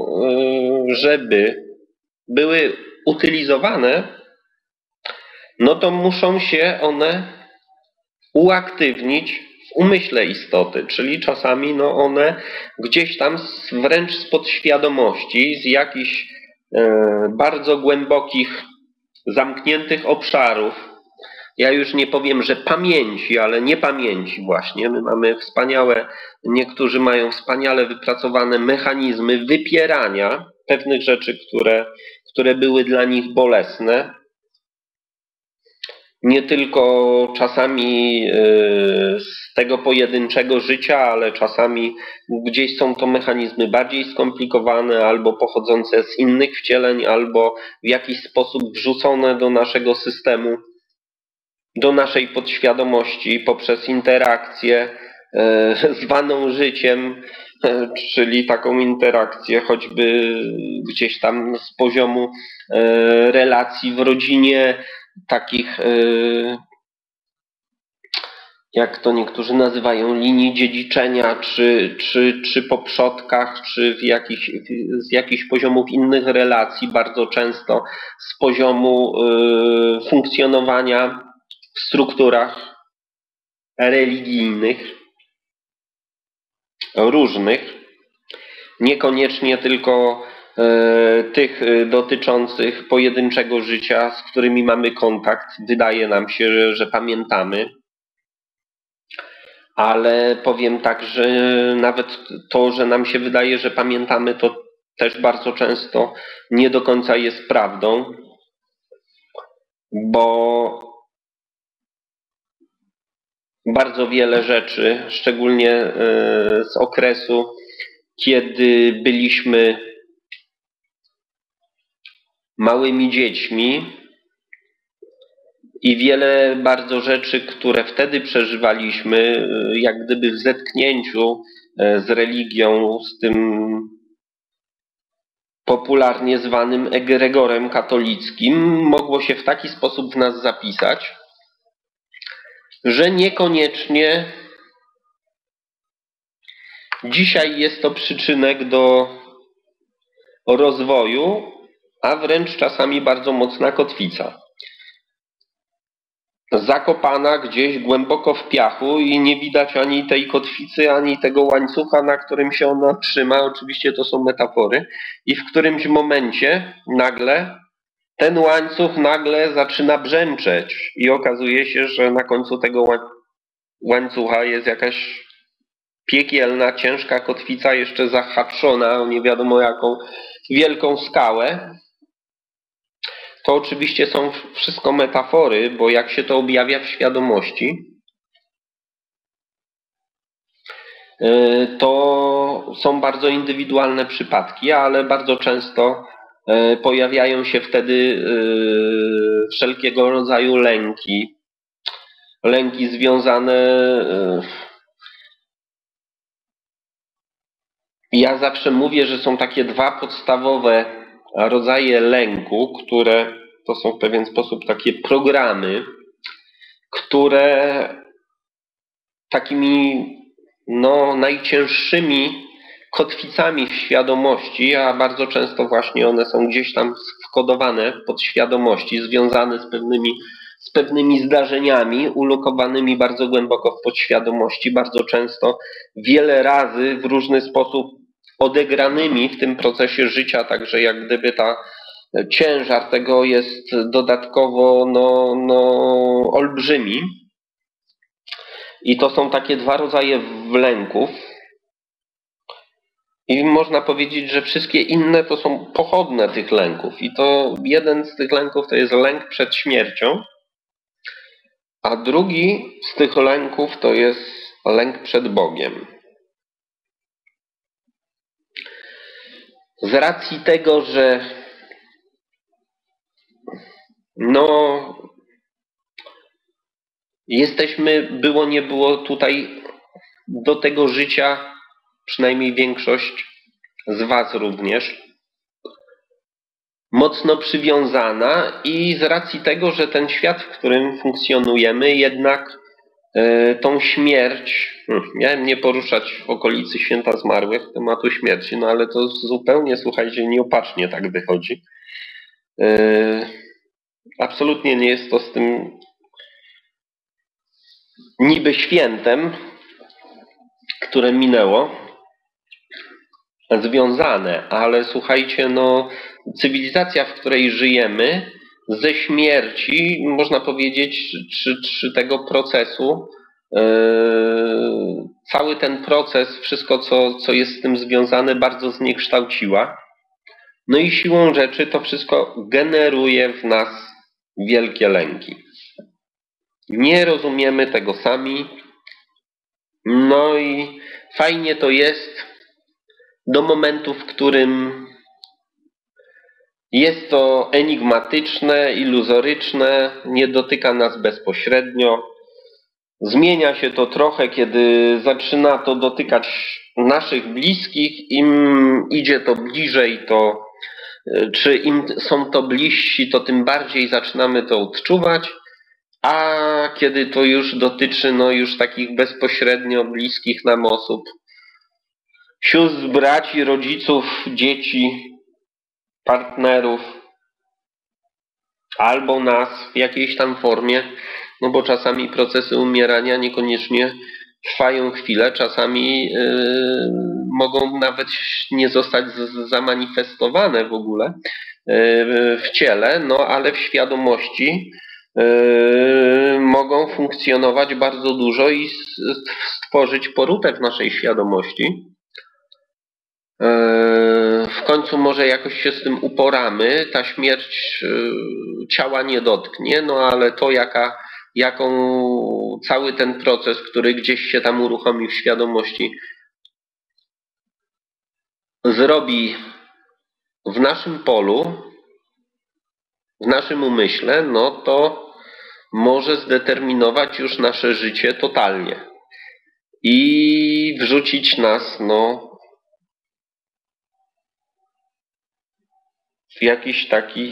żeby były utylizowane, to muszą się one uaktywnić w umyśle istoty, czyli czasami one gdzieś tam wręcz z podświadomości, z jakichś bardzo głębokich, zamkniętych obszarów. Ja już nie powiem, że pamięci, ale niepamięci właśnie. My mamy niektórzy mają wspaniale wypracowane mechanizmy wypierania pewnych rzeczy, które były dla nich bolesne. Nie tylko czasami z tego pojedynczego życia, ale czasami gdzieś są to mechanizmy bardziej skomplikowane, albo pochodzące z innych wcieleń, albo w jakiś sposób wrzucone do naszego systemu, do naszej podświadomości poprzez interakcję zwaną życiem, czyli taką interakcję choćby gdzieś tam z poziomu relacji w rodzinie, takich, jak to niektórzy nazywają, linii dziedziczenia, czy po przodkach, czy z jakichś poziomów innych relacji, bardzo często z poziomu funkcjonowania w strukturach religijnych, różnych, niekoniecznie tylko tych dotyczących pojedynczego życia, z którymi mamy kontakt. Wydaje nam się, że pamiętamy, ale powiem tak, że nawet to, że nam się wydaje, że pamiętamy, to też bardzo często nie do końca jest prawdą, bo bardzo wiele rzeczy, szczególnie z okresu, kiedy byliśmy małymi dziećmi i wiele bardzo rzeczy, które wtedy przeżywaliśmy, jak gdyby w zetknięciu z religią, z tym popularnie zwanym egregorem katolickim, mogło się w taki sposób w nas zapisać, że niekoniecznie dzisiaj jest to przyczynek do rozwoju, a wręcz czasami bardzo mocna kotwica. Zakopana gdzieś głęboko w piachu i nie widać ani tej kotwicy, ani tego łańcucha, na którym się ona trzyma. Oczywiście to są metafory. I w którymś momencie nagle ten łańcuch zaczyna brzęczeć i okazuje się, że na końcu tego łańcucha jest jakaś piekielna, ciężka kotwica, jeszcze zahaczona o nie wiadomo jaką wielką skałę. To oczywiście są wszystko metafory, bo jak się to objawia w świadomości, to są bardzo indywidualne przypadki, ale bardzo często pojawiają się wtedy wszelkiego rodzaju lęki. Lęki związane. Ja zawsze mówię, że są takie dwa podstawowe rodzaje lęku, które to są w pewien sposób takie programy, które takimi najcięższymi kotwicami w świadomości, a bardzo często właśnie one są gdzieś tam wkodowane w podświadomości, związane z pewnymi zdarzeniami, ulokowanymi bardzo głęboko w podświadomości, bardzo często wiele razy w różny sposób odegranymi w tym procesie życia, także jak gdyby ciężar tego jest dodatkowo olbrzymi. I to są takie dwa rodzaje lęków. I można powiedzieć, że wszystkie inne to są pochodne tych lęków. I to jeden z tych lęków to jest lęk przed śmiercią, a drugi z tych lęków to jest lęk przed Bogiem. Z racji tego, że jesteśmy, było nie było tutaj do tego życia, przynajmniej większość z Was również, mocno przywiązana i z racji tego, że ten świat, w którym funkcjonujemy, jednak tą śmierć, miałem nie poruszać w okolicy Święta Zmarłych tematu śmierci, ale to zupełnie, słuchajcie, nieopatrznie tak wychodzi. Absolutnie nie jest to z tym niby świętem, które minęło, związane, ale słuchajcie, cywilizacja, w której żyjemy, ze śmierci, można powiedzieć, czy tego procesu, cały ten proces, wszystko co jest z tym związane, bardzo zniekształciła. No i siłą rzeczy to wszystko generuje w nas wielkie lęki. Nie rozumiemy tego sami. No i fajnie to jest do momentu, w którym jest to enigmatyczne, iluzoryczne, nie dotyka nas bezpośrednio. Zmienia się to trochę, kiedy zaczyna to dotykać naszych bliskich. Im idzie to bliżej, czy im są to bliżsi, to tym bardziej zaczynamy to odczuwać. A kiedy to już dotyczy już takich bezpośrednio bliskich nam osób, sióstr, braci, rodziców, dzieci, partnerów, albo nas w jakiejś tam formie, bo czasami procesy umierania niekoniecznie trwają chwilę, czasami mogą nawet nie zostać zamanifestowane w ogóle w ciele, ale w świadomości mogą funkcjonować bardzo dużo i stworzyć porutę w naszej świadomości. W końcu może jakoś się z tym uporamy, ta śmierć ciała nie dotknie, ale to jaką cały ten proces, który gdzieś się tam uruchomi w świadomości, zrobi w naszym polu, w naszym umyśle, to może zdeterminować już nasze życie totalnie i wrzucić nas w jakiś taki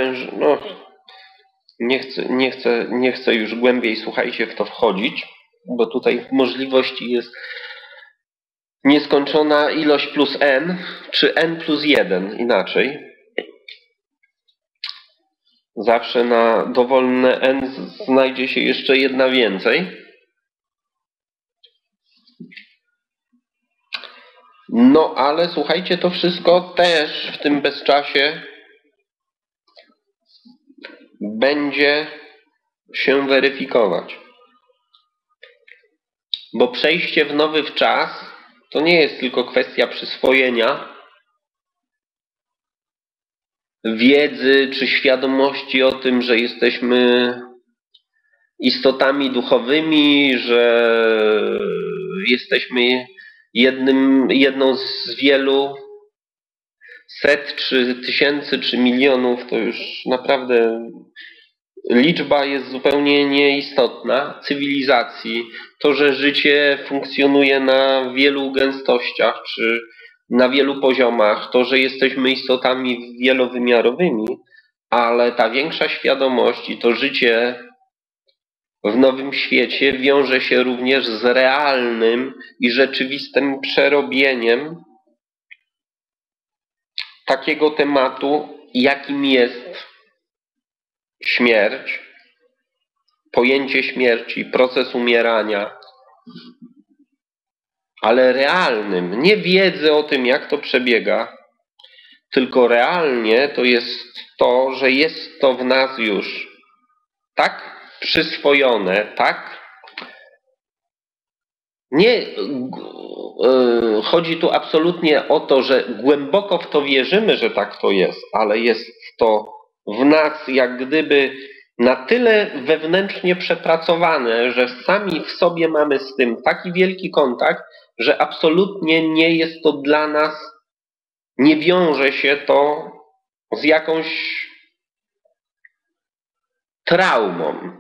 nie chcę już głębiej, słuchajcie, w to wchodzić, bo tutaj możliwości jest nieskończona ilość plus n, czy n plus 1 inaczej. Zawsze na dowolne n znajdzie się jeszcze jedna więcej. Ale słuchajcie, to wszystko też w tym bezczasie będzie się weryfikować. Bo przejście w nowy czas to nie jest tylko kwestia przyswojenia wiedzy czy świadomości o tym, że jesteśmy istotami duchowymi, że jesteśmy jedną z wielu set, czy tysięcy, czy milionów, to już naprawdę liczba jest zupełnie nieistotna, cywilizacji. To, że życie funkcjonuje na wielu gęstościach, czy na wielu poziomach, to, że jesteśmy istotami wielowymiarowymi, ale ta większa świadomość i to życie w nowym świecie wiąże się również z realnym i rzeczywistym przerobieniem takiego tematu, jakim jest śmierć, pojęcie śmierci, proces umierania, ale realnym, nie wiedzy o tym, jak to przebiega, tylko realnie to jest to, że jest to w nas już tak przyswojone, tak. Nie chodzi tu absolutnie o to, że głęboko w to wierzymy, że tak to jest, ale jest to w nas jak gdyby na tyle wewnętrznie przepracowane, że sami w sobie mamy z tym taki wielki kontakt, że absolutnie nie jest to dla nas, nie wiąże się to z jakąś traumą.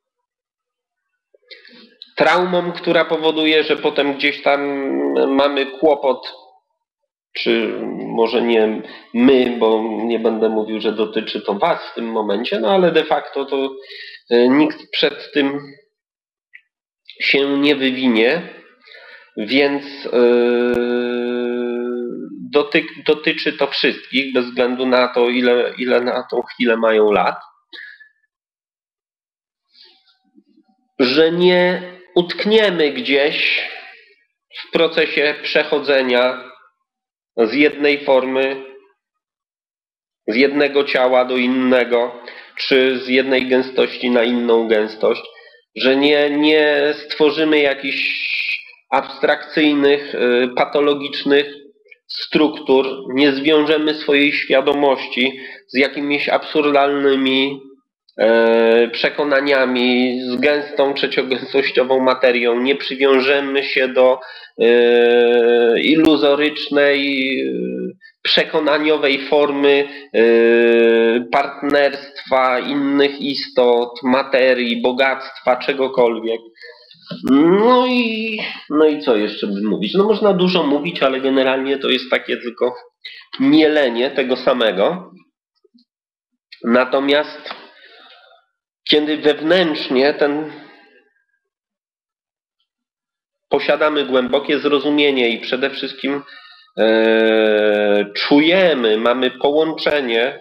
Traumą, która powoduje, że potem gdzieś tam mamy kłopot, czy może nie my, bo nie będę mówił, że dotyczy to was w tym momencie, no ale de facto to nikt przed tym się nie wywinie, więc dotyczy to wszystkich, bez względu na to, ile na tą chwilę mają lat, że nie utkniemy gdzieś w procesie przechodzenia z jednej formy, z jednego ciała do innego, czy z jednej gęstości na inną gęstość, że nie stworzymy jakichś abstrakcyjnych, patologicznych struktur, nie zwiążemy swojej świadomości z jakimiś absurdalnymi przekonaniami, z gęstą, trzeciogęstościową materią, nie przywiążemy się do iluzorycznej, przekonaniowej formy partnerstwa, innych istot, materii, bogactwa, czegokolwiek. No i co jeszcze by mówić? No można dużo mówić, ale generalnie to jest takie tylko mielenie tego samego. Natomiast kiedy wewnętrznie posiadamy głębokie zrozumienie i przede wszystkim czujemy, mamy połączenie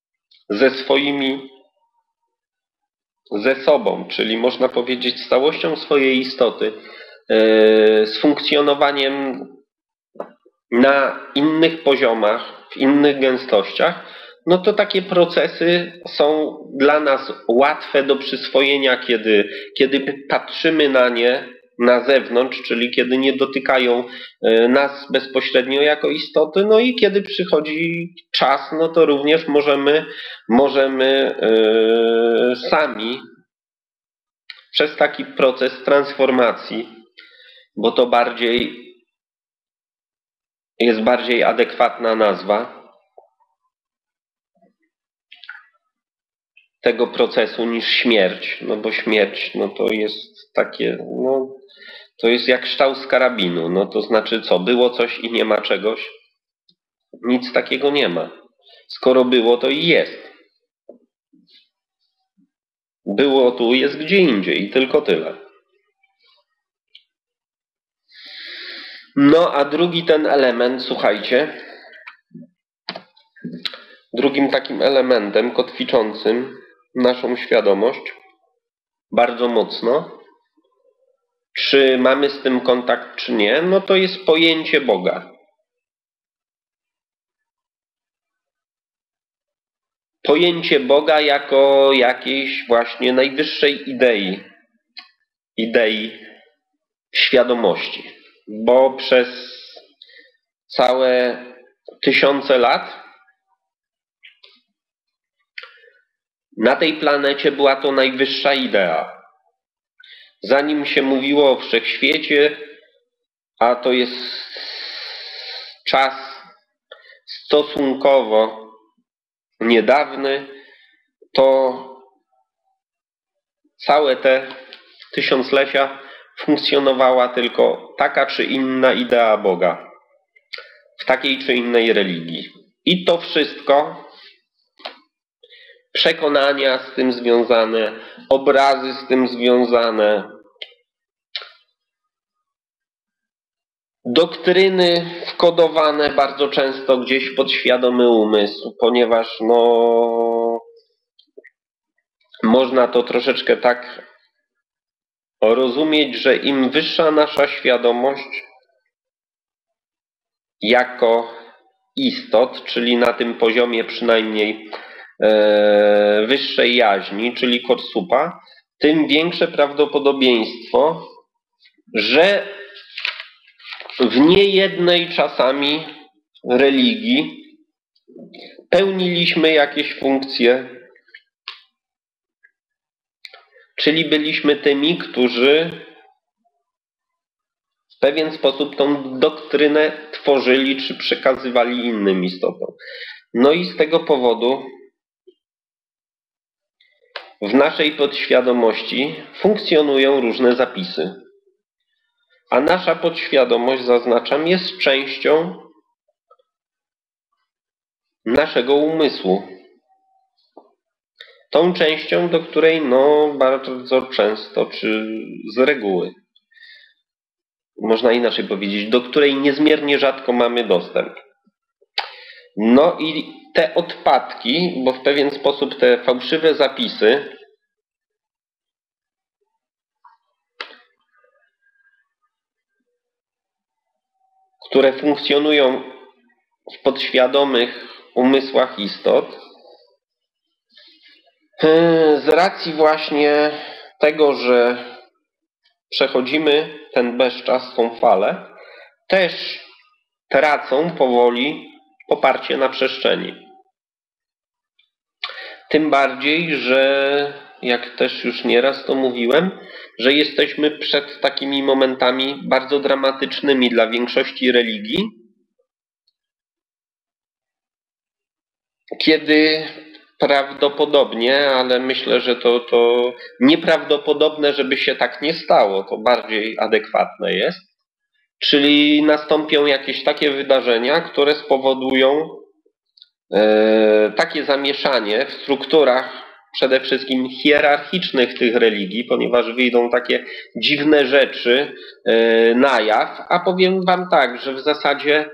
ze sobą, czyli można powiedzieć z całością swojej istoty, z funkcjonowaniem na innych poziomach, w innych gęstościach, no to takie procesy są dla nas łatwe do przyswojenia, kiedy patrzymy na nie na zewnątrz, czyli kiedy nie dotykają nas bezpośrednio jako istoty, no i kiedy przychodzi czas, no to również możemy sami przez taki proces transformacji, bo to jest bardziej adekwatna nazwa tego procesu niż śmierć, no bo śmierć, no to jest takie, no to jest jak strzał z karabinu, no to znaczy co, było coś i nie ma czegoś? Nic takiego nie ma. Skoro było, to i jest. Było tu, jest gdzie indziej i tylko tyle. No a drugi ten element, słuchajcie, drugim takim elementem kotwiczącym naszą świadomość bardzo mocno, czy mamy z tym kontakt, czy nie, no to jest pojęcie Boga. Pojęcie Boga jako jakiejś właśnie najwyższej idei świadomości, bo przez całe tysiące lat na tej planecie była to najwyższa idea. Zanim się mówiło o wszechświecie, a to jest czas stosunkowo niedawny, to całe te tysiąclecia funkcjonowała tylko taka czy inna idea Boga w takiej czy innej religii. I to wszystko, przekonania z tym związane, obrazy z tym związane, doktryny wkodowane bardzo często gdzieś w podświadomy umysł, ponieważ można to troszeczkę tak rozumieć, że im wyższa nasza świadomość jako istot, czyli na tym poziomie przynajmniej wyższej jaźni, czyli Korsupa, tym większe prawdopodobieństwo, że w niejednej czasami religii pełniliśmy jakieś funkcje, czyli byliśmy tymi, którzy w pewien sposób tą doktrynę tworzyli czy przekazywali innym istotom. No i z tego powodu w naszej podświadomości funkcjonują różne zapisy. A nasza podświadomość, zaznaczam, jest częścią naszego umysłu. Tą częścią, do której bardzo często, czy z reguły, można inaczej powiedzieć, do której niezmiernie rzadko mamy dostęp. No i te odpadki, bo w pewien sposób te fałszywe zapisy które funkcjonują w podświadomych umysłach istot, z racji właśnie tego, że przechodzimy ten bezczas, tą falę, też tracą powoli poparcie na przestrzeni. Tym bardziej, że jak też już nieraz to mówiłem, że jesteśmy przed takimi momentami bardzo dramatycznymi dla większości religii, kiedy prawdopodobnie, ale myślę, że to nieprawdopodobne, żeby się tak nie stało, to bardziej adekwatne jest, czyli nastąpią jakieś takie wydarzenia, które spowodują takie zamieszanie w strukturach przede wszystkim hierarchicznych tych religii, ponieważ wyjdą takie dziwne rzeczy na jaw, a powiem wam tak, że w zasadzie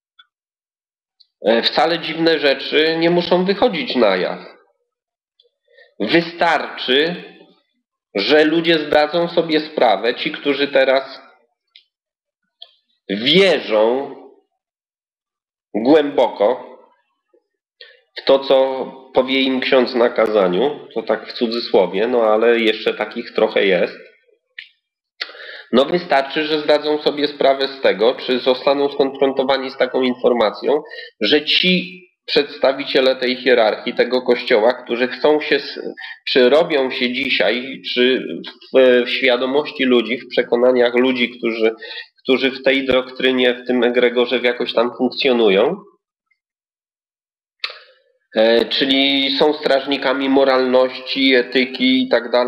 wcale dziwne rzeczy nie muszą wychodzić na jaw. Wystarczy, że ludzie zdadzą sobie sprawę, ci, którzy teraz wierzą głęboko w to, co powie im ksiądz na kazaniu, to tak w cudzysłowie, ale jeszcze takich trochę jest. Wystarczy, że zdadzą sobie sprawę z tego, czy zostaną skonfrontowani z taką informacją, że ci przedstawiciele tej hierarchii, tego kościoła, którzy chcą się, czy robią się dzisiaj, czy w świadomości ludzi, w przekonaniach ludzi, którzy w tej doktrynie, w tym egregorze jakoś tam funkcjonują, czyli są strażnikami moralności, etyki itd.,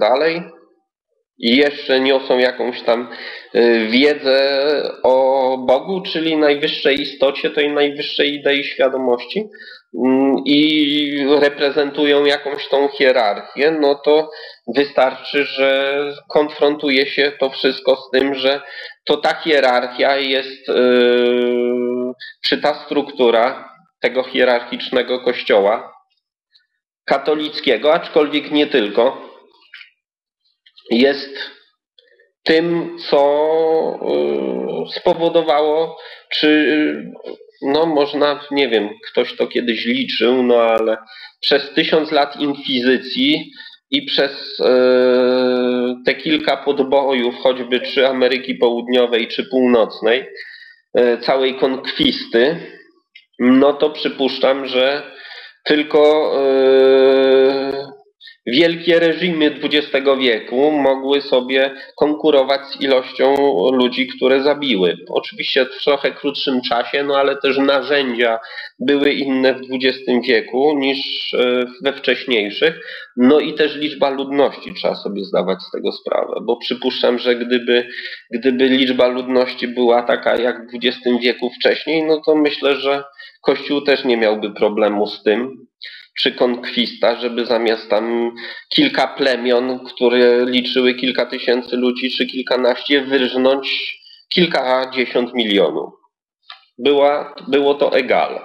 i jeszcze niosą jakąś tam wiedzę o Bogu, czyli najwyższej istocie, tej najwyższej idei świadomości, i reprezentują jakąś tą hierarchię, to wystarczy, że konfrontuje się to wszystko z tym, że to ta hierarchia jest, czy ta struktura tego hierarchicznego kościoła katolickiego, aczkolwiek nie tylko, jest tym, co spowodowało, czy można, nie wiem, ktoś to kiedyś liczył, ale przez 1000 lat inkwizycji i przez te kilka podbojów, choćby czy Ameryki Południowej, czy Północnej, całej konkwisty, to przypuszczam, że tylko wielkie reżimy XX wieku mogły sobie konkurować z ilością ludzi, które zabiły. Oczywiście w trochę krótszym czasie, no ale też narzędzia były inne w XX wieku niż we wcześniejszych. No i też liczba ludności, trzeba sobie zdawać z tego sprawę, bo przypuszczam, że gdyby liczba ludności była taka jak w XX wieku wcześniej, no to myślę, że Kościół też nie miałby problemu z tym, czy konkwista, żeby zamiast tam kilka plemion, które liczyły kilka tysięcy ludzi, czy kilkanaście, wyrżnąć kilkadziesiąt milionów. Było to egal.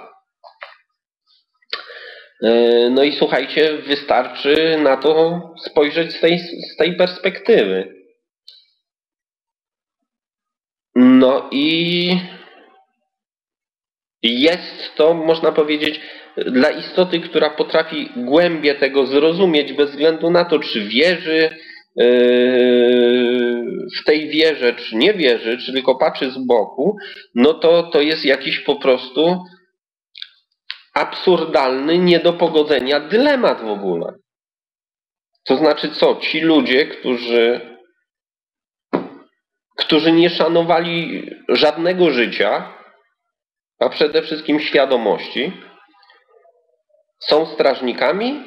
No i słuchajcie, wystarczy na to spojrzeć z tej perspektywy. No i jest to, można powiedzieć, dla istoty, która potrafi głębię tego zrozumieć, bez względu na to, czy wierzy w tej wierze, czy nie wierzy, czy tylko patrzy z boku, no to jest jakiś po prostu absurdalny, nie do pogodzenia dylemat w ogóle. To znaczy co? Ci ludzie, którzy nie szanowali żadnego życia, a przede wszystkim świadomości, są strażnikami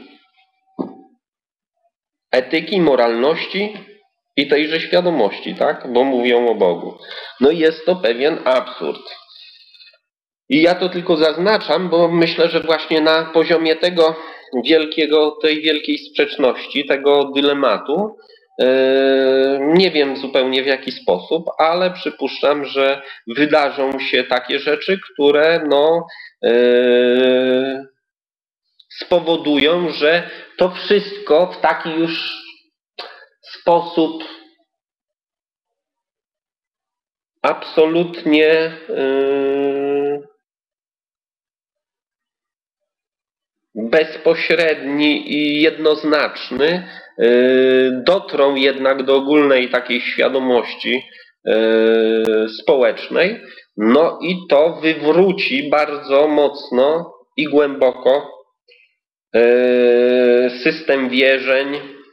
etyki, moralności i tejże świadomości, tak? Bo mówią o Bogu. No i jest to pewien absurd. I ja to tylko zaznaczam, bo myślę, że właśnie na poziomie tej wielkiej sprzeczności, tego dylematu, nie wiem zupełnie w jaki sposób, ale przypuszczam, że wydarzą się takie rzeczy, które spowodują, że to wszystko w taki już sposób absolutnie bezpośredni i jednoznaczny dotrą jednak do ogólnej takiej świadomości społecznej, no i to wywróci bardzo mocno i głęboko system wierzeń.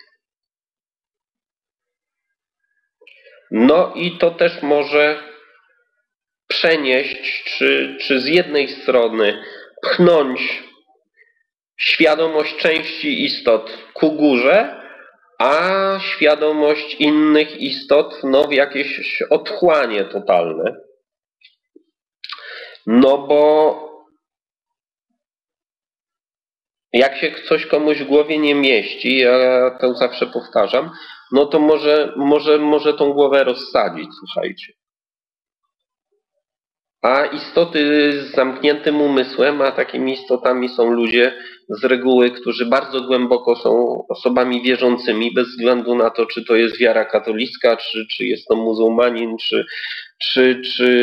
No i to też może przenieść, czy z jednej strony pchnąć świadomość części istot ku górze, a świadomość innych istot w jakieś otchłanie totalne. No bo jak się coś komuś w głowie nie mieści, ja to zawsze powtarzam, no to może tą głowę rozsadzić, słuchajcie. A istoty z zamkniętym umysłem, a takimi istotami są ludzie z reguły, którzy bardzo głęboko są osobami wierzącymi, bez względu na to, czy to jest wiara katolicka, czy jest to muzułmanin, czy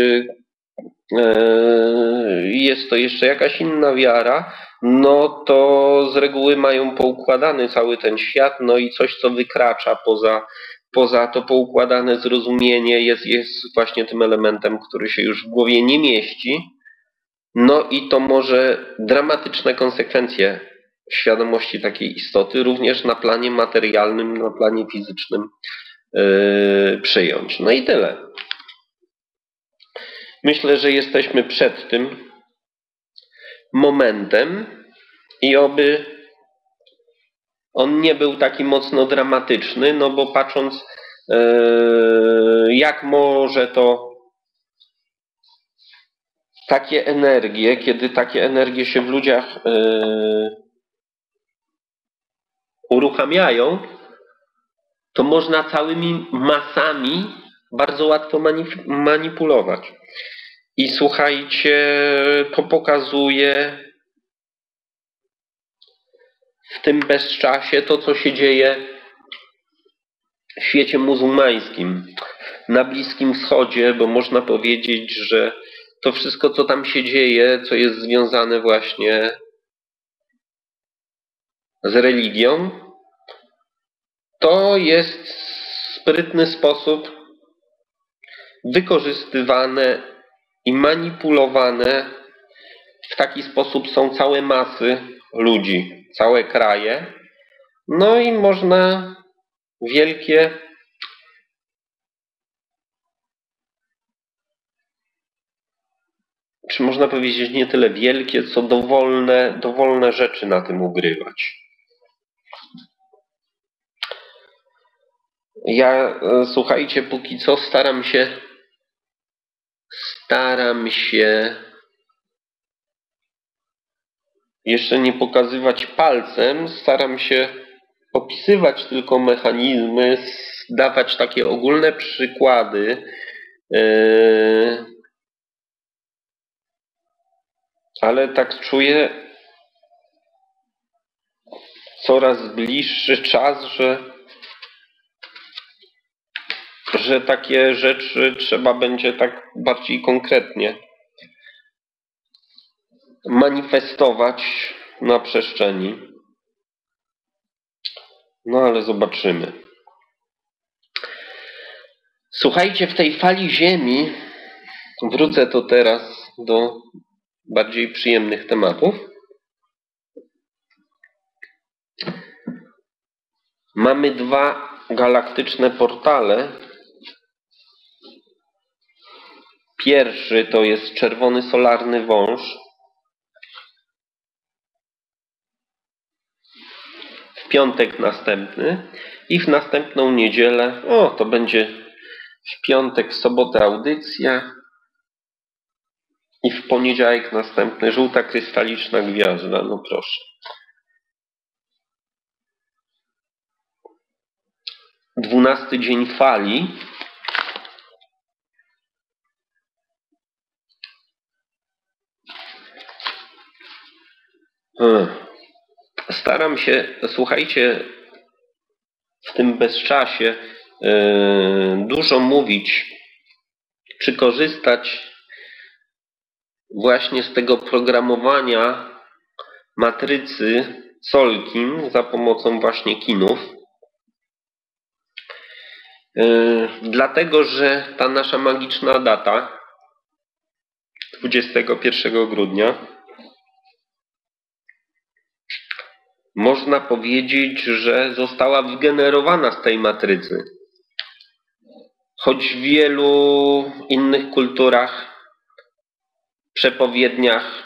jest to jeszcze jakaś inna wiara, no to z reguły mają poukładany cały ten świat, no i coś, co wykracza poza to poukładane zrozumienie jest właśnie tym elementem, który się już w głowie nie mieści. No i to może dramatyczne konsekwencje świadomości takiej istoty również na planie materialnym, na planie fizycznym przyjąć. No i tyle. Myślę, że jesteśmy przed tym momentem i oby on nie był taki mocno dramatyczny, no bo patrząc jak może to takie energie, kiedy takie energie się w ludziach uruchamiają, to można całymi masami bardzo łatwo manipulować. I słuchajcie, to pokazuje w tym bezczasie to, co się dzieje w świecie muzułmańskim, na Bliskim Wschodzie, bo można powiedzieć, że to wszystko, co tam się dzieje, co jest związane właśnie z religią, to jest w sprytny sposób wykorzystywane i manipulowane. W taki sposób są całe masy ludzi, całe kraje, No i można wielkie czy można powiedzieć nie tyle wielkie, co dowolne rzeczy na tym ugrywać. Ja, słuchajcie, póki co staram się jeszcze nie pokazywać palcem, staram się opisywać tylko mechanizmy, dawać takie ogólne przykłady, ale tak czuję coraz bliższy czas, że takie rzeczy trzeba będzie tak bardziej konkretnie manifestować na przestrzeni. No ale zobaczymy. Słuchajcie, w tej fali Ziemi, wrócę to teraz do bardziej przyjemnych tematów. Mamy dwa galaktyczne portale. Pierwszy to jest czerwony solarny wąż. W piątek następny i w następną niedzielę, to będzie w piątek, w sobotę audycja i w poniedziałek następny żółta krystaliczna gwiazda. No proszę. 12 dzień fali. Staram się, słuchajcie, w tym bezczasie dużo mówić, czy korzystać właśnie z tego programowania matrycy Solkin za pomocą właśnie kinów. Dlatego, że ta nasza magiczna data 21 grudnia można powiedzieć, że została wygenerowana z tej matrycy. Choć w wielu innych kulturach, przepowiedniach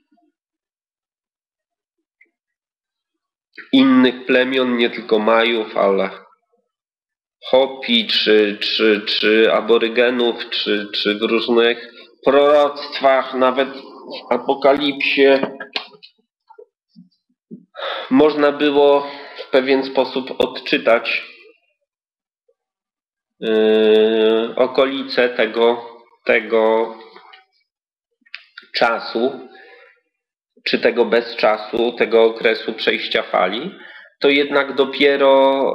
innych plemion, nie tylko Majów, ale Hopi, czy aborygenów, czy w różnych proroctwach, nawet w Apokalipsie, można było w pewien sposób odczytać okolice tego czasu, czy tego bezczasu, tego okresu przejścia fali, to jednak dopiero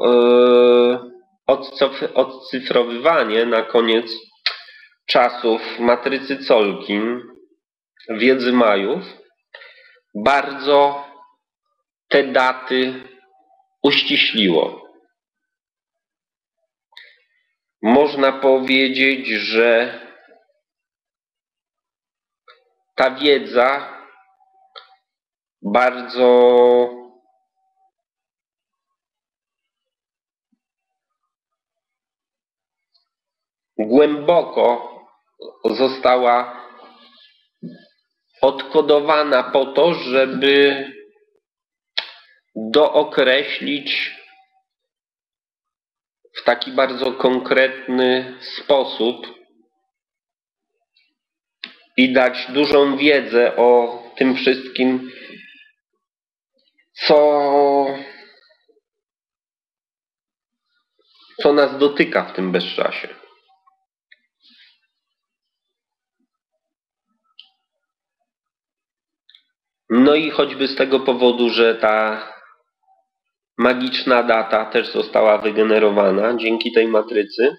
odcyfrowywanie na koniec czasów matrycy Solkin, wiedzy Majów, bardzo te daty uściśliło. Można powiedzieć, że ta wiedza bardzo głęboko została odkodowana po to, żeby dookreślić w taki bardzo konkretny sposób i dać dużą wiedzę o tym wszystkim, co nas dotyka w tym bezczasie. No i choćby z tego powodu, że ta magiczna data też została wygenerowana dzięki tej matrycy,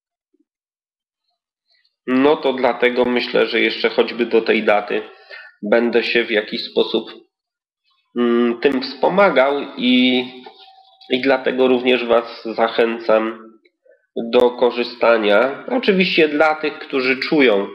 no to dlatego myślę, że jeszcze choćby do tej daty będę się w jakiś sposób tym wspomagał i dlatego również Was zachęcam do korzystania. Oczywiście dla tych, którzy czują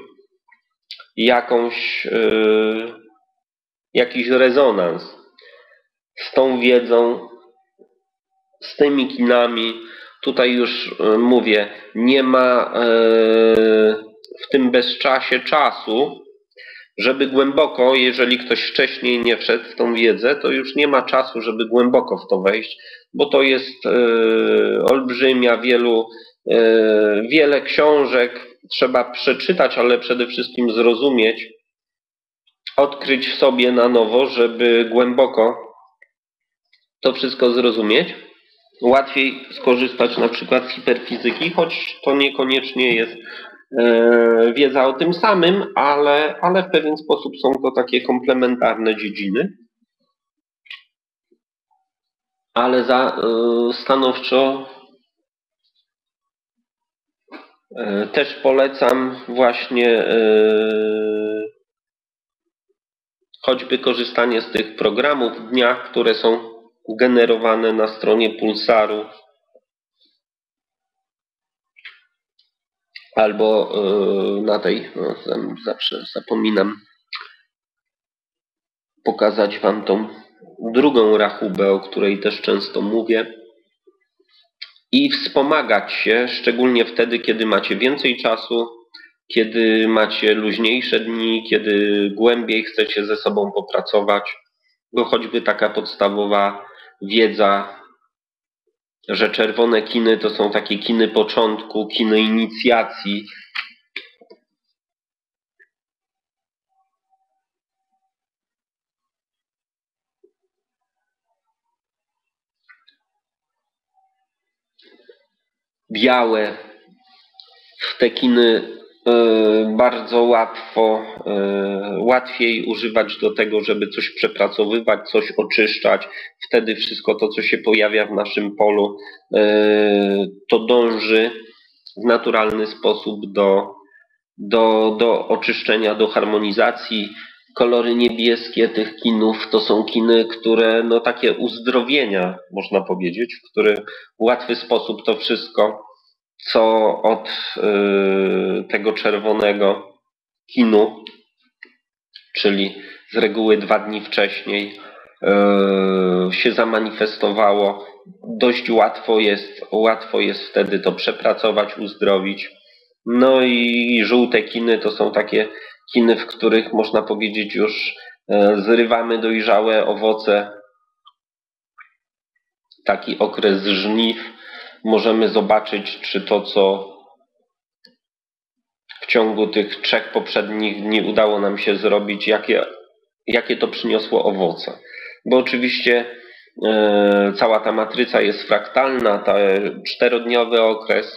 jakiś rezonans z tą wiedzą, z tymi kinami. Tutaj już mówię, nie ma w tym bezczasie czasu, żeby głęboko, jeżeli ktoś wcześniej nie wszedł w tą wiedzę, to już nie ma czasu, żeby głęboko w to wejść, bo to jest olbrzymia, wiele książek trzeba przeczytać, ale przede wszystkim zrozumieć, odkryć w sobie na nowo, żeby głęboko to wszystko zrozumieć. Łatwiej skorzystać na przykład z hiperfizyki, choć to niekoniecznie jest wiedza o tym samym, ale w pewien sposób są to takie komplementarne dziedziny. Ale stanowczo też polecam właśnie choćby korzystanie z tych programów w dniach, które są generowane na stronie Pulsaru albo na tej, no, zawsze zapominam pokazać Wam tą drugą rachubę, o której też często mówię, i wspomagać się, szczególnie wtedy, kiedy macie więcej czasu, kiedy macie luźniejsze dni, kiedy głębiej chcecie ze sobą popracować, bo choćby taka podstawowa wiedza, że czerwone kiny to są takie kiny początku, kiny inicjacji. Białe, w te kiny bardzo łatwiej używać do tego, żeby coś przepracowywać, coś oczyszczać. Wtedy wszystko to, co się pojawia w naszym polu, to dąży w naturalny sposób do oczyszczenia, do harmonizacji. Kolory niebieskie tych kinów to są kiny, które no takie uzdrowienia, można powiedzieć, w który w łatwy sposób to wszystko, co od tego czerwonego kinu, czyli z reguły 2 dni wcześniej się zamanifestowało. Dość łatwo jest wtedy to przepracować, uzdrowić. No i żółte kiny to są takie kiny, w których można powiedzieć już zrywamy dojrzałe owoce. Taki okres żniw. Możemy zobaczyć, czy to, co w ciągu tych 3 poprzednich dni udało nam się zrobić, jakie to przyniosło owoce. Bo oczywiście cała ta matryca jest fraktalna, ten 4-dniowy okres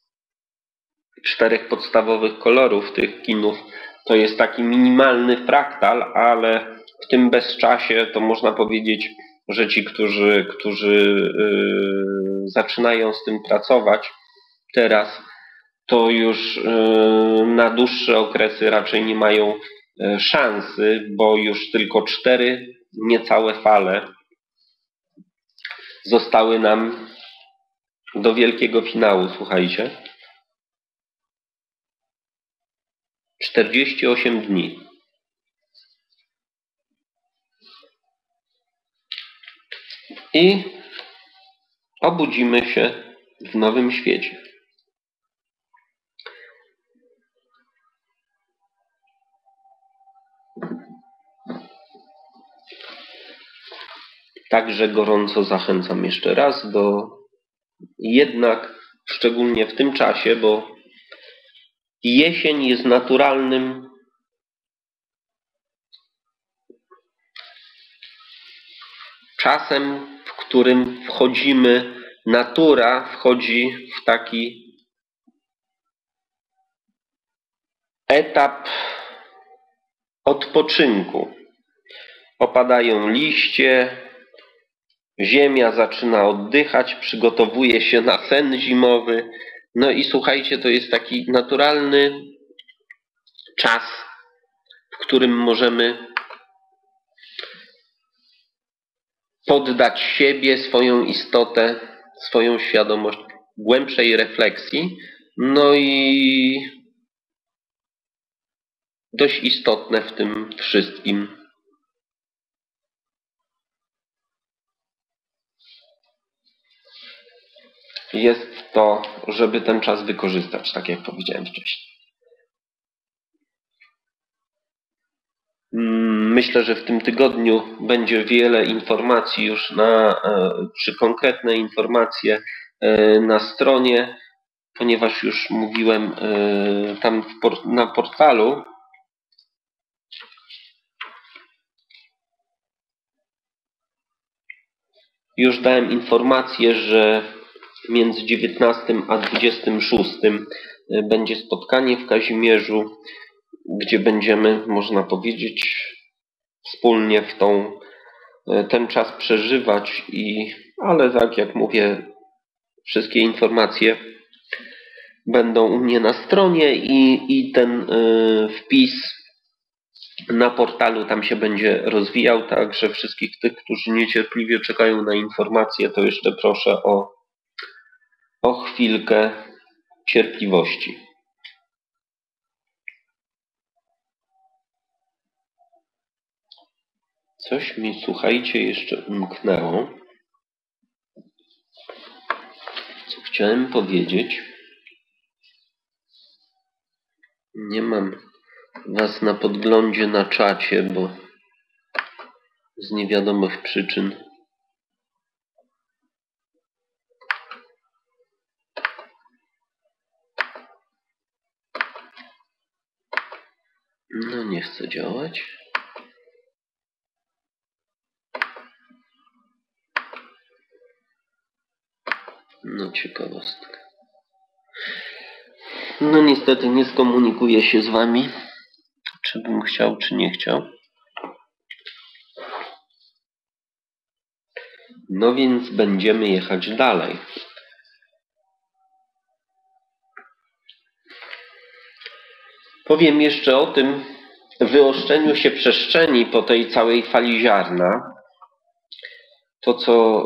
4 podstawowych kolorów tych kinów to jest taki minimalny fraktal, ale w tym bezczasie to można powiedzieć, że ci, którzy zaczynają z tym pracować teraz, to już na dłuższe okresy raczej nie mają szansy, bo już tylko 4 niecałe fale zostały nam do wielkiego finału, słuchajcie. 48 dni. I obudzimy się w nowym świecie. Także gorąco zachęcam jeszcze raz do jednak, szczególnie w tym czasie, bo jesień jest naturalnym czasem, w którym natura wchodzi w taki etap odpoczynku. Opadają liście, ziemia zaczyna oddychać, przygotowuje się na sen zimowy. No i słuchajcie, to jest taki naturalny czas, w którym możemy poddać siebie, swoją istotę, swoją świadomość głębszej refleksji. No i dość istotne w tym wszystkim jest to, żeby ten czas wykorzystać, tak jak powiedziałem wcześniej. Myślę, że w tym tygodniu będzie wiele informacji już czy konkretne informacje na stronie, ponieważ już mówiłem tam na portalu. Już dałem informację, że między 19 a 26 będzie spotkanie w Kazimierzu, gdzie będziemy, można powiedzieć, wspólnie ten czas przeżywać, ale tak jak mówię, wszystkie informacje będą u mnie na stronie i ten wpis na portalu tam się będzie rozwijał, także wszystkich tych, którzy niecierpliwie czekają na informacje, to jeszcze proszę o chwilkę cierpliwości. Coś mi, słuchajcie, jeszcze umknęło. Co chciałem powiedzieć? Nie mam was na podglądzie na czacie, bo z niewiadomych przyczyn nie chce działać. Ciekawostka. Niestety nie skomunikuję się z wami, czy bym chciał, czy nie chciał. Więc będziemy jechać dalej. Powiem jeszcze o tym wyoszczeniu się przestrzeni po tej całej fali ziarna. To, co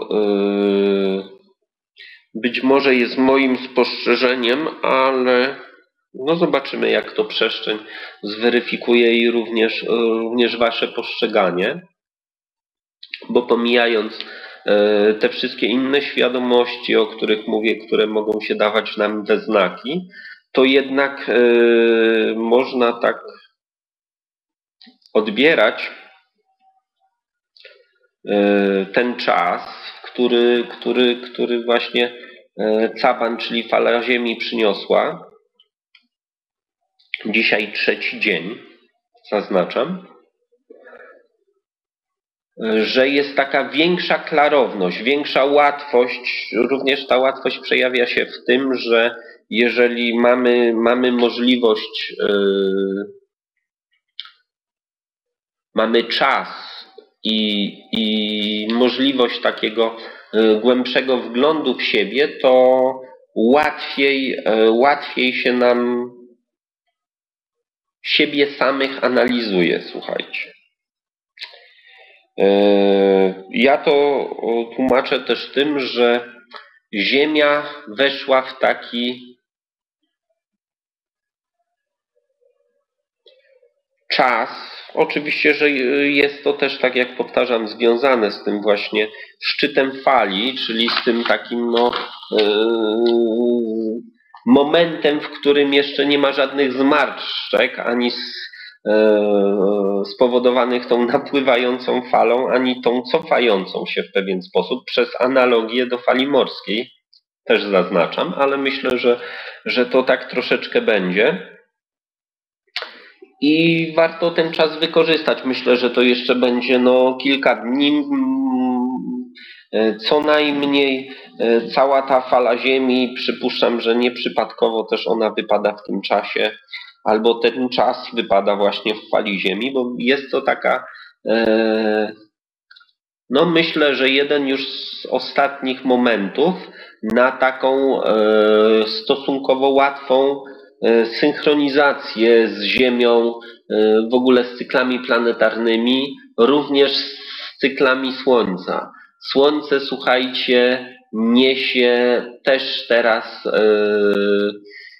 być może jest moim spostrzeżeniem, ale zobaczymy, jak to przestrzeń zweryfikuje i również wasze postrzeganie. Bo pomijając te wszystkie inne świadomości, o których mówię, które mogą się dawać nam we znaki, to jednak można tak odbierać ten czas, który właśnie Caban, czyli fala Ziemi, przyniosła. Dzisiaj 3. dzień, zaznaczam, że jest taka większa klarowność, większa łatwość. Również ta łatwość przejawia się w tym, że jeżeli mamy możliwość, mamy czas i możliwość takiego głębszego wglądu w siebie, to łatwiej się nam siebie samych analizuje, słuchajcie. Ja to tłumaczę też tym, że Ziemia weszła w taki czas, oczywiście, że jest to też, tak jak powtarzam, związane z tym właśnie szczytem fali, czyli z tym takim momentem, w którym jeszcze nie ma żadnych zmarszczek, ani spowodowanych tą napływającą falą, ani tą cofającą się w pewien sposób przez analogię do fali morskiej. Też zaznaczam, ale myślę, że to tak troszeczkę będzie. I warto ten czas wykorzystać. Myślę, że to jeszcze będzie kilka dni. Co najmniej cała ta fala Ziemi, przypuszczam, że nieprzypadkowo też ona wypada w tym czasie, albo ten czas wypada właśnie w fali Ziemi, bo jest to taka, myślę, że jeden już z ostatnich momentów na taką stosunkowo łatwą synchronizację z Ziemią, w ogóle z cyklami planetarnymi, również z cyklami Słońca. Słońce, słuchajcie, niesie też teraz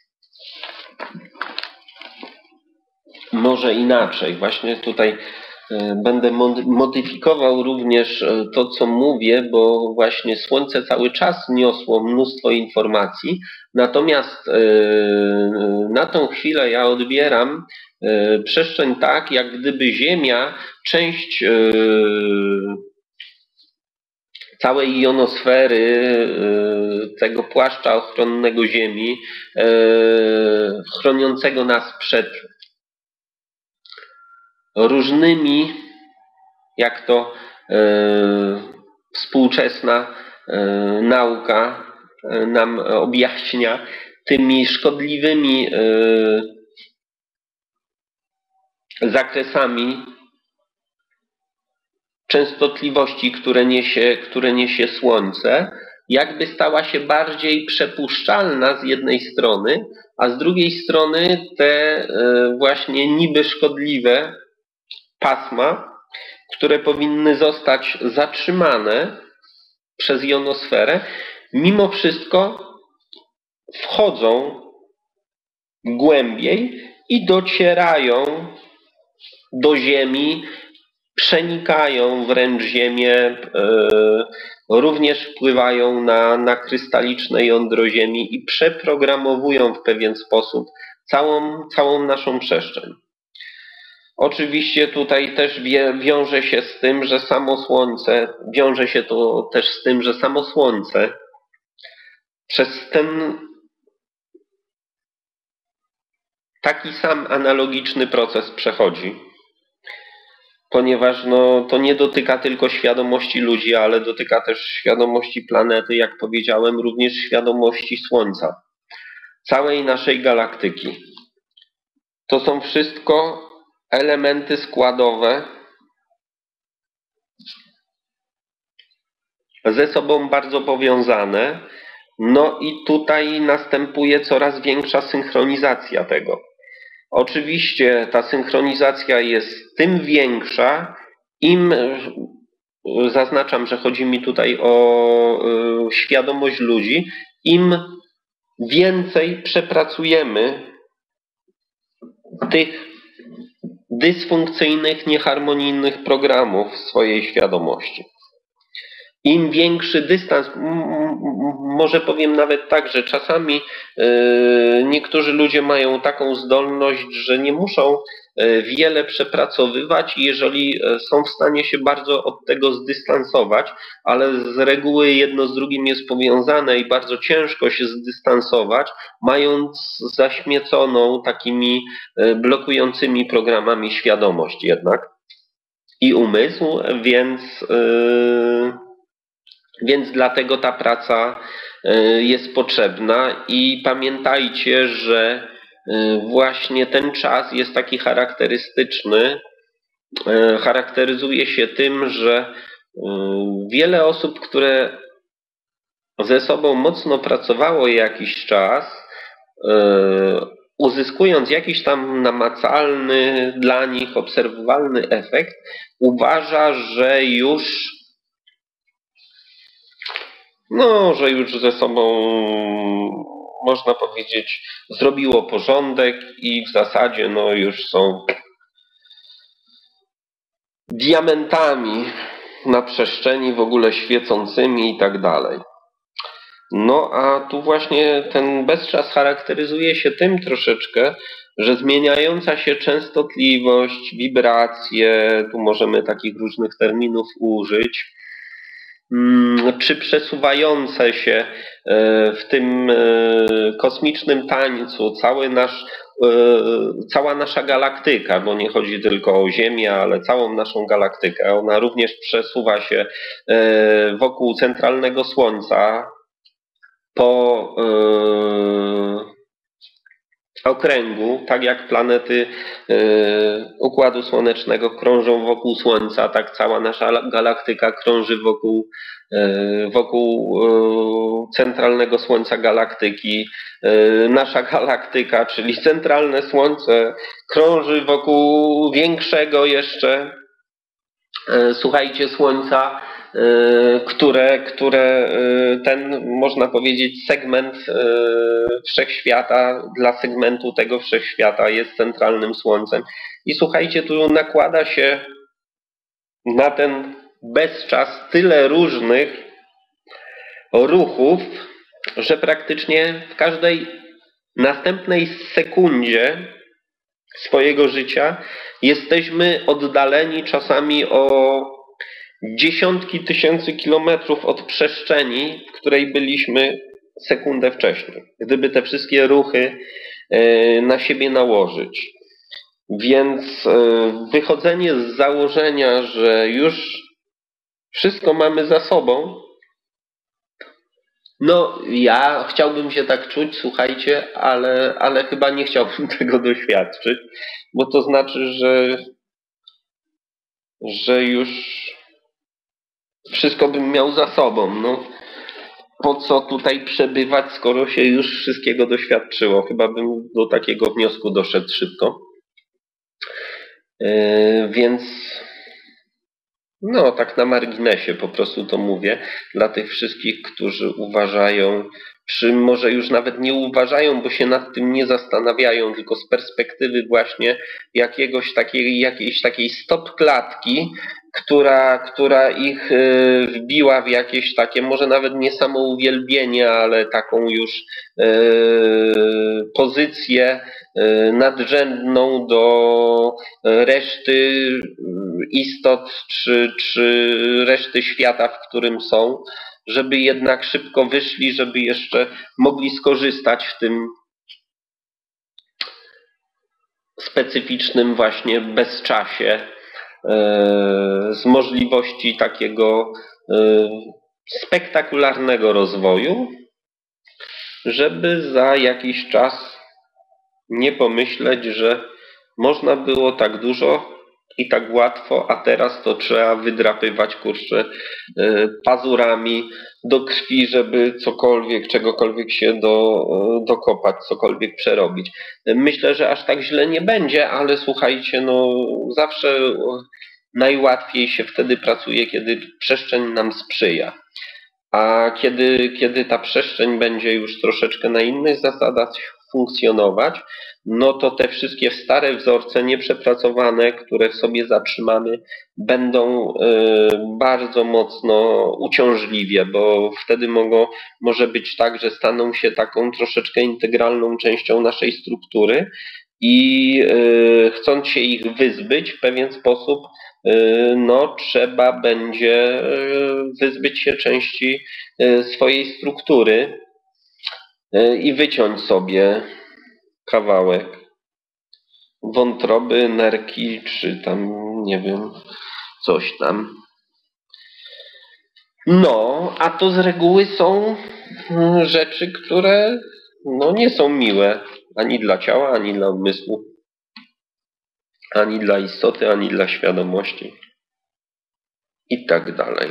może inaczej. Właśnie tutaj Będę modyfikował również to, co mówię, bo właśnie Słońce cały czas niosło mnóstwo informacji, natomiast na tą chwilę ja odbieram przestrzeń tak, jak gdyby Ziemia, część całej jonosfery, tego płaszcza ochronnego Ziemi, chroniącego nas przed różnymi, jak to współczesna nauka nam objaśnia, tymi szkodliwymi zakresami częstotliwości, które niesie Słońce, jakby stała się bardziej przepuszczalna z jednej strony, a z drugiej strony te właśnie niby szkodliwe pasma, które powinny zostać zatrzymane przez jonosferę, mimo wszystko wchodzą głębiej i docierają do Ziemi, przenikają wręcz Ziemię, również wpływają na krystaliczne jądro Ziemi i przeprogramowują w pewien sposób całą naszą przestrzeń. Oczywiście tutaj też wiąże się z tym, że samo Słońce, przez ten taki sam analogiczny proces przechodzi, ponieważ to nie dotyka tylko świadomości ludzi, ale dotyka też świadomości planety, jak powiedziałem, również świadomości Słońca, całej naszej galaktyki. To są wszystko elementy składowe, ze sobą bardzo powiązane. No i tutaj następuje coraz większa synchronizacja tego. Oczywiście ta synchronizacja jest tym większa, im, zaznaczam, że chodzi mi tutaj o świadomość ludzi, im więcej przepracujemy tych dysfunkcyjnych, nieharmonijnych programów w swojej świadomości. Im większy dystans, może powiem nawet tak, że czasami niektórzy ludzie mają taką zdolność, że nie muszą wiele przepracowywać, jeżeli są w stanie się bardzo od tego zdystansować, ale z reguły jedno z drugim jest powiązane i bardzo ciężko się zdystansować, mając zaśmieconą takimi blokującymi programami świadomość jednak i umysł, więc dlatego ta praca jest potrzebna i pamiętajcie, że właśnie ten czas jest taki charakterystyczny, charakteryzuje się tym, że wiele osób, które ze sobą mocno pracowało jakiś czas, uzyskując jakiś tam namacalny, dla nich obserwowalny efekt, uważa, że już ze sobą, można powiedzieć, zrobiło porządek i w zasadzie już są diamentami na przestrzeni, w ogóle świecącymi i tak dalej. No a tu właśnie ten bezczas charakteryzuje się tym troszeczkę, że zmieniająca się częstotliwość, wibracje, tu możemy takich różnych terminów użyć, czy przesuwające się w tym kosmicznym tańcu cała nasza galaktyka, bo nie chodzi tylko o Ziemię, ale całą naszą galaktykę. Ona również przesuwa się wokół centralnego Słońca po okręgu, tak jak planety Układu Słonecznego krążą wokół Słońca, tak cała nasza galaktyka krąży wokół centralnego Słońca galaktyki. Nasza galaktyka, czyli centralne Słońce, krąży wokół większego jeszcze, słuchajcie, Słońca, które ten, można powiedzieć, segment wszechświata dla segmentu tego wszechświata jest centralnym Słońcem. I słuchajcie, tu nakłada się na ten bezczas tyle różnych ruchów, że praktycznie w każdej następnej sekundzie swojego życia jesteśmy oddaleni czasami o dziesiątki tysięcy kilometrów od przestrzeni, w której byliśmy sekundę wcześniej. Gdyby te wszystkie ruchy na siebie nałożyć. Więc wychodzenie z założenia, że już wszystko mamy za sobą, no ja chciałbym się tak czuć, słuchajcie, ale chyba nie chciałbym tego doświadczyć, bo to znaczy, że już wszystko bym miał za sobą. No, po co tutaj przebywać, skoro się już wszystkiego doświadczyło? Chyba bym do takiego wniosku doszedł szybko. Więc no tak na marginesie po prostu to mówię dla tych wszystkich, którzy uważają, czy może już nawet nie uważają, bo się nad tym nie zastanawiają, tylko z perspektywy właśnie jakiejś takiej stopklatki, która ich wbiła w jakieś takie, może nawet nie samouwielbienie, ale taką już pozycję nadrzędną do reszty istot czy reszty świata, w którym są, żeby jednak szybko wyszli, żeby jeszcze mogli skorzystać w tym specyficznym właśnie bezczasie z możliwości takiego spektakularnego rozwoju, żeby za jakiś czas nie pomyśleć, że można było tak dużo i tak łatwo, a teraz to trzeba wydrapywać, kurczę, pazurami do krwi, żeby czegokolwiek się dokopać, cokolwiek przerobić. Myślę, że aż tak źle nie będzie, ale słuchajcie, no zawsze najłatwiej się wtedy pracuje, kiedy przestrzeń nam sprzyja. A kiedy ta przestrzeń będzie już troszeczkę na innych zasadach funkcjonować, no to te wszystkie stare wzorce nieprzepracowane, które w sobie zatrzymamy, będą bardzo mocno uciążliwie, bo wtedy może być tak, że staną się taką troszeczkę integralną częścią naszej struktury i chcąc się ich wyzbyć w pewien sposób, no trzeba będzie wyzbyć się części swojej struktury i wyciąć sobie kawałek wątroby, nerki, czy tam, nie wiem, coś tam. No, a to z reguły są rzeczy, które no, nie są miłe ani dla ciała, ani dla umysłu, ani dla istoty, ani dla świadomości i tak dalej.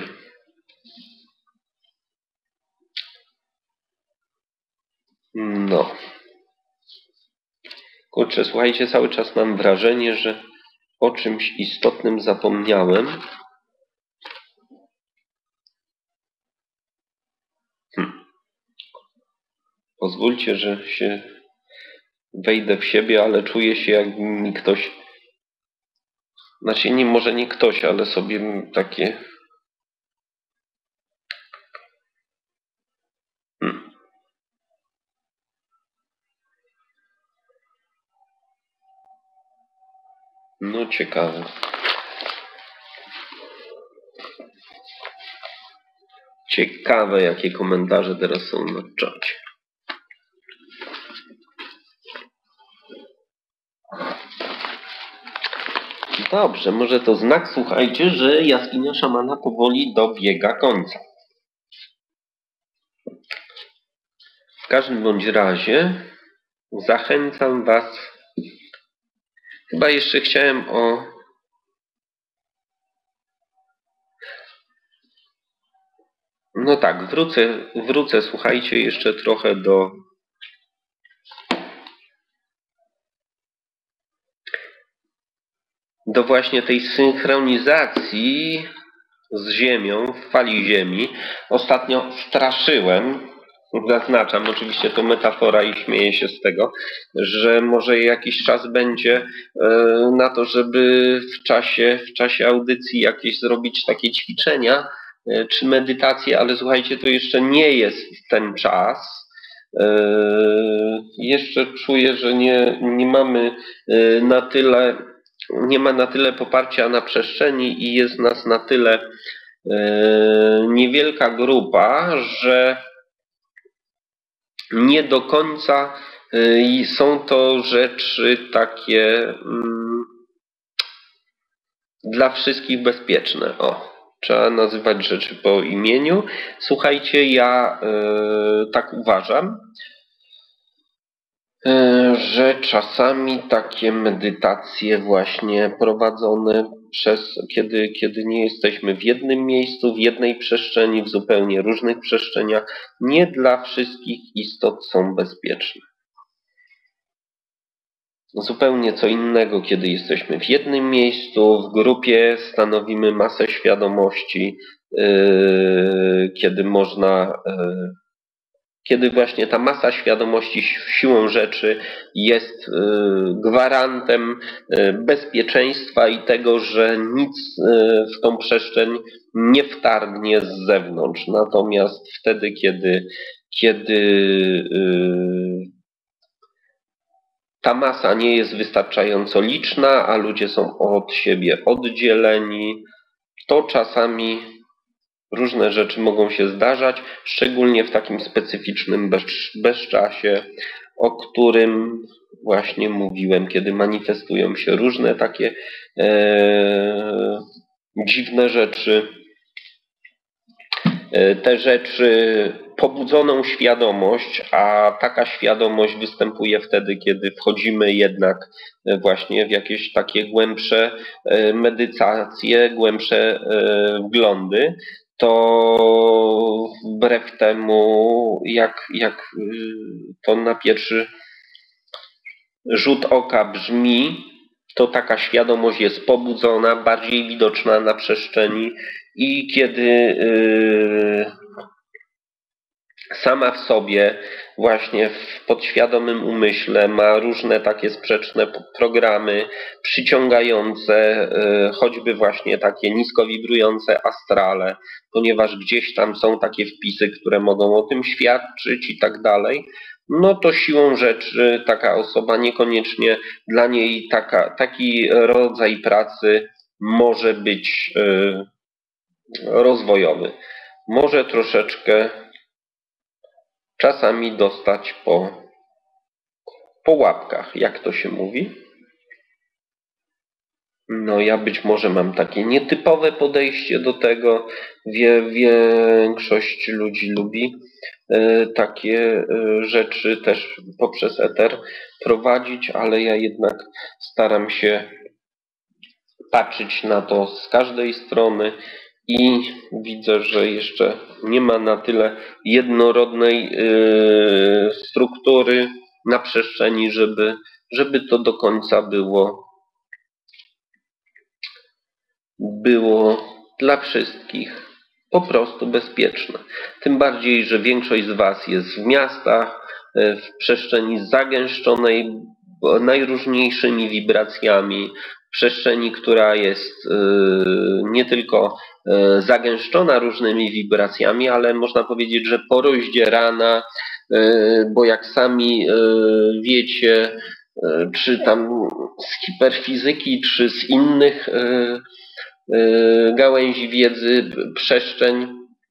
No. Kurczę, słuchajcie, cały czas mam wrażenie, że o czymś istotnym zapomniałem. Pozwólcie, że się wejdę w siebie, ale czuję się, jakby mi ktoś... Znaczy, może nie ktoś, ale sobie takie... No ciekawe. Ciekawe, jakie komentarze teraz są na czacie. Dobrze, może to znak, słuchajcie, że jaskinia szamana powoli dobiega końca. W każdym bądź razie zachęcam Was. Chyba jeszcze chciałem No tak, wrócę, słuchajcie, jeszcze trochę do właśnie tej synchronizacji z Ziemią, w fali Ziemi. Ostatnio straszyłem Zaznaczam oczywiście to metafora i śmieję się z tego, że może jakiś czas będzie na to, żeby w czasie audycji jakieś zrobić takie ćwiczenia czy medytacje, ale słuchajcie, to jeszcze nie jest ten czas. Jeszcze czuję, że nie mamy na tyle, nie ma na tyle poparcia na przestrzeni i jest nas na tyle niewielka grupa, że nie do końca są to rzeczy takie dla wszystkich bezpieczne. O, trzeba nazywać rzeczy po imieniu. Słuchajcie, ja tak uważam, że czasami takie medytacje właśnie prowadzone kiedy nie jesteśmy w jednym miejscu, w jednej przestrzeni, w zupełnie różnych przestrzeniach, nie dla wszystkich istot są bezpieczne. Zupełnie co innego, kiedy jesteśmy w jednym miejscu, w grupie stanowimy masę świadomości, kiedy właśnie ta masa świadomości siłą rzeczy jest gwarantem bezpieczeństwa i tego, że nic w tą przestrzeń nie wtargnie z zewnątrz. Natomiast wtedy, kiedy ta masa nie jest wystarczająco liczna, a ludzie są od siebie oddzieleni, to czasami różne rzeczy mogą się zdarzać, szczególnie w takim specyficznym bezczasie, o którym właśnie mówiłem, kiedy manifestują się różne takie dziwne rzeczy. Te rzeczy pobudzoną świadomość, a taka świadomość występuje wtedy, kiedy wchodzimy jednak właśnie w jakieś takie głębsze medytacje, głębsze wglądy, to wbrew temu, jak to na pierwszy rzut oka brzmi, to taka świadomość jest pobudzona, bardziej widoczna na przestrzeni i kiedy sama w sobie właśnie w podświadomym umyśle ma różne takie sprzeczne programy przyciągające choćby właśnie takie nisko wibrujące astrale, ponieważ gdzieś tam są takie wpisy, które mogą o tym świadczyć i tak dalej, no to siłą rzeczy taka osoba niekoniecznie dla niej taki rodzaj pracy może być rozwojowy. Może troszeczkę czasami dostać po łapkach, jak to się mówi. No ja być może mam takie nietypowe podejście do tego. Większość ludzi lubi takie rzeczy też poprzez eter prowadzić, ale ja jednak staram się patrzeć na to z każdej strony i widzę, że jeszcze nie ma na tyle jednorodnej struktury na przestrzeni, żeby to do końca było dla wszystkich po prostu bezpieczne. Tym bardziej, że większość z Was jest w miastach, w przestrzeni zagęszczonej najróżniejszymi wibracjami, w przestrzeni, która jest nie tylko zagęszczona różnymi wibracjami, ale można powiedzieć, że porozdzierana, bo jak sami wiecie, czy tam z hiperfizyki, czy z innych gałęzi wiedzy, przestrzeń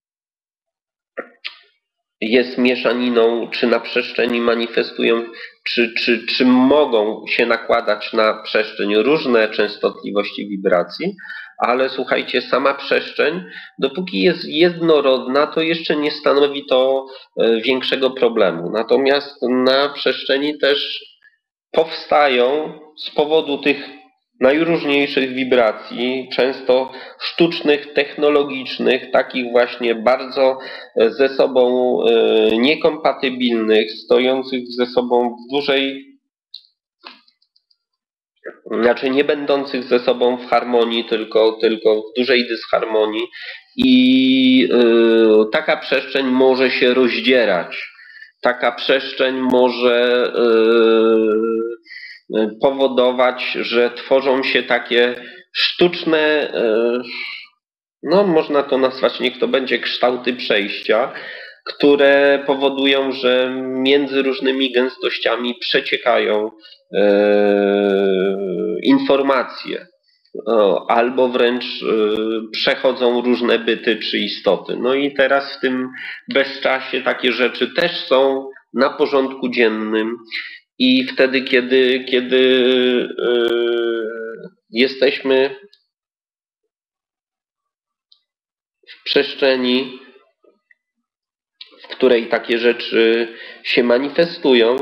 jest mieszaniną, czy na przestrzeni manifestują, czy mogą się nakładać na przestrzeń różne częstotliwości wibracji, ale słuchajcie, sama przestrzeń, dopóki jest jednorodna, to jeszcze nie stanowi to większego problemu. Natomiast na przestrzeni też powstają z powodu tych najróżniejszych wibracji, często sztucznych, technologicznych, takich właśnie bardzo ze sobą niekompatybilnych, stojących ze sobą w nie będących ze sobą w harmonii, tylko w dużej dysharmonii i taka przestrzeń może się rozdzierać taka przestrzeń może powodować, że tworzą się takie sztuczne, no można to nazwać, niech to będzie kształty przejścia, które powodują, że między różnymi gęstościami przeciekają informacje, albo wręcz przechodzą różne byty czy istoty. No i teraz w tym bezczasie takie rzeczy też są na porządku dziennym i wtedy, kiedy jesteśmy w przestrzeni, w której takie rzeczy się manifestują,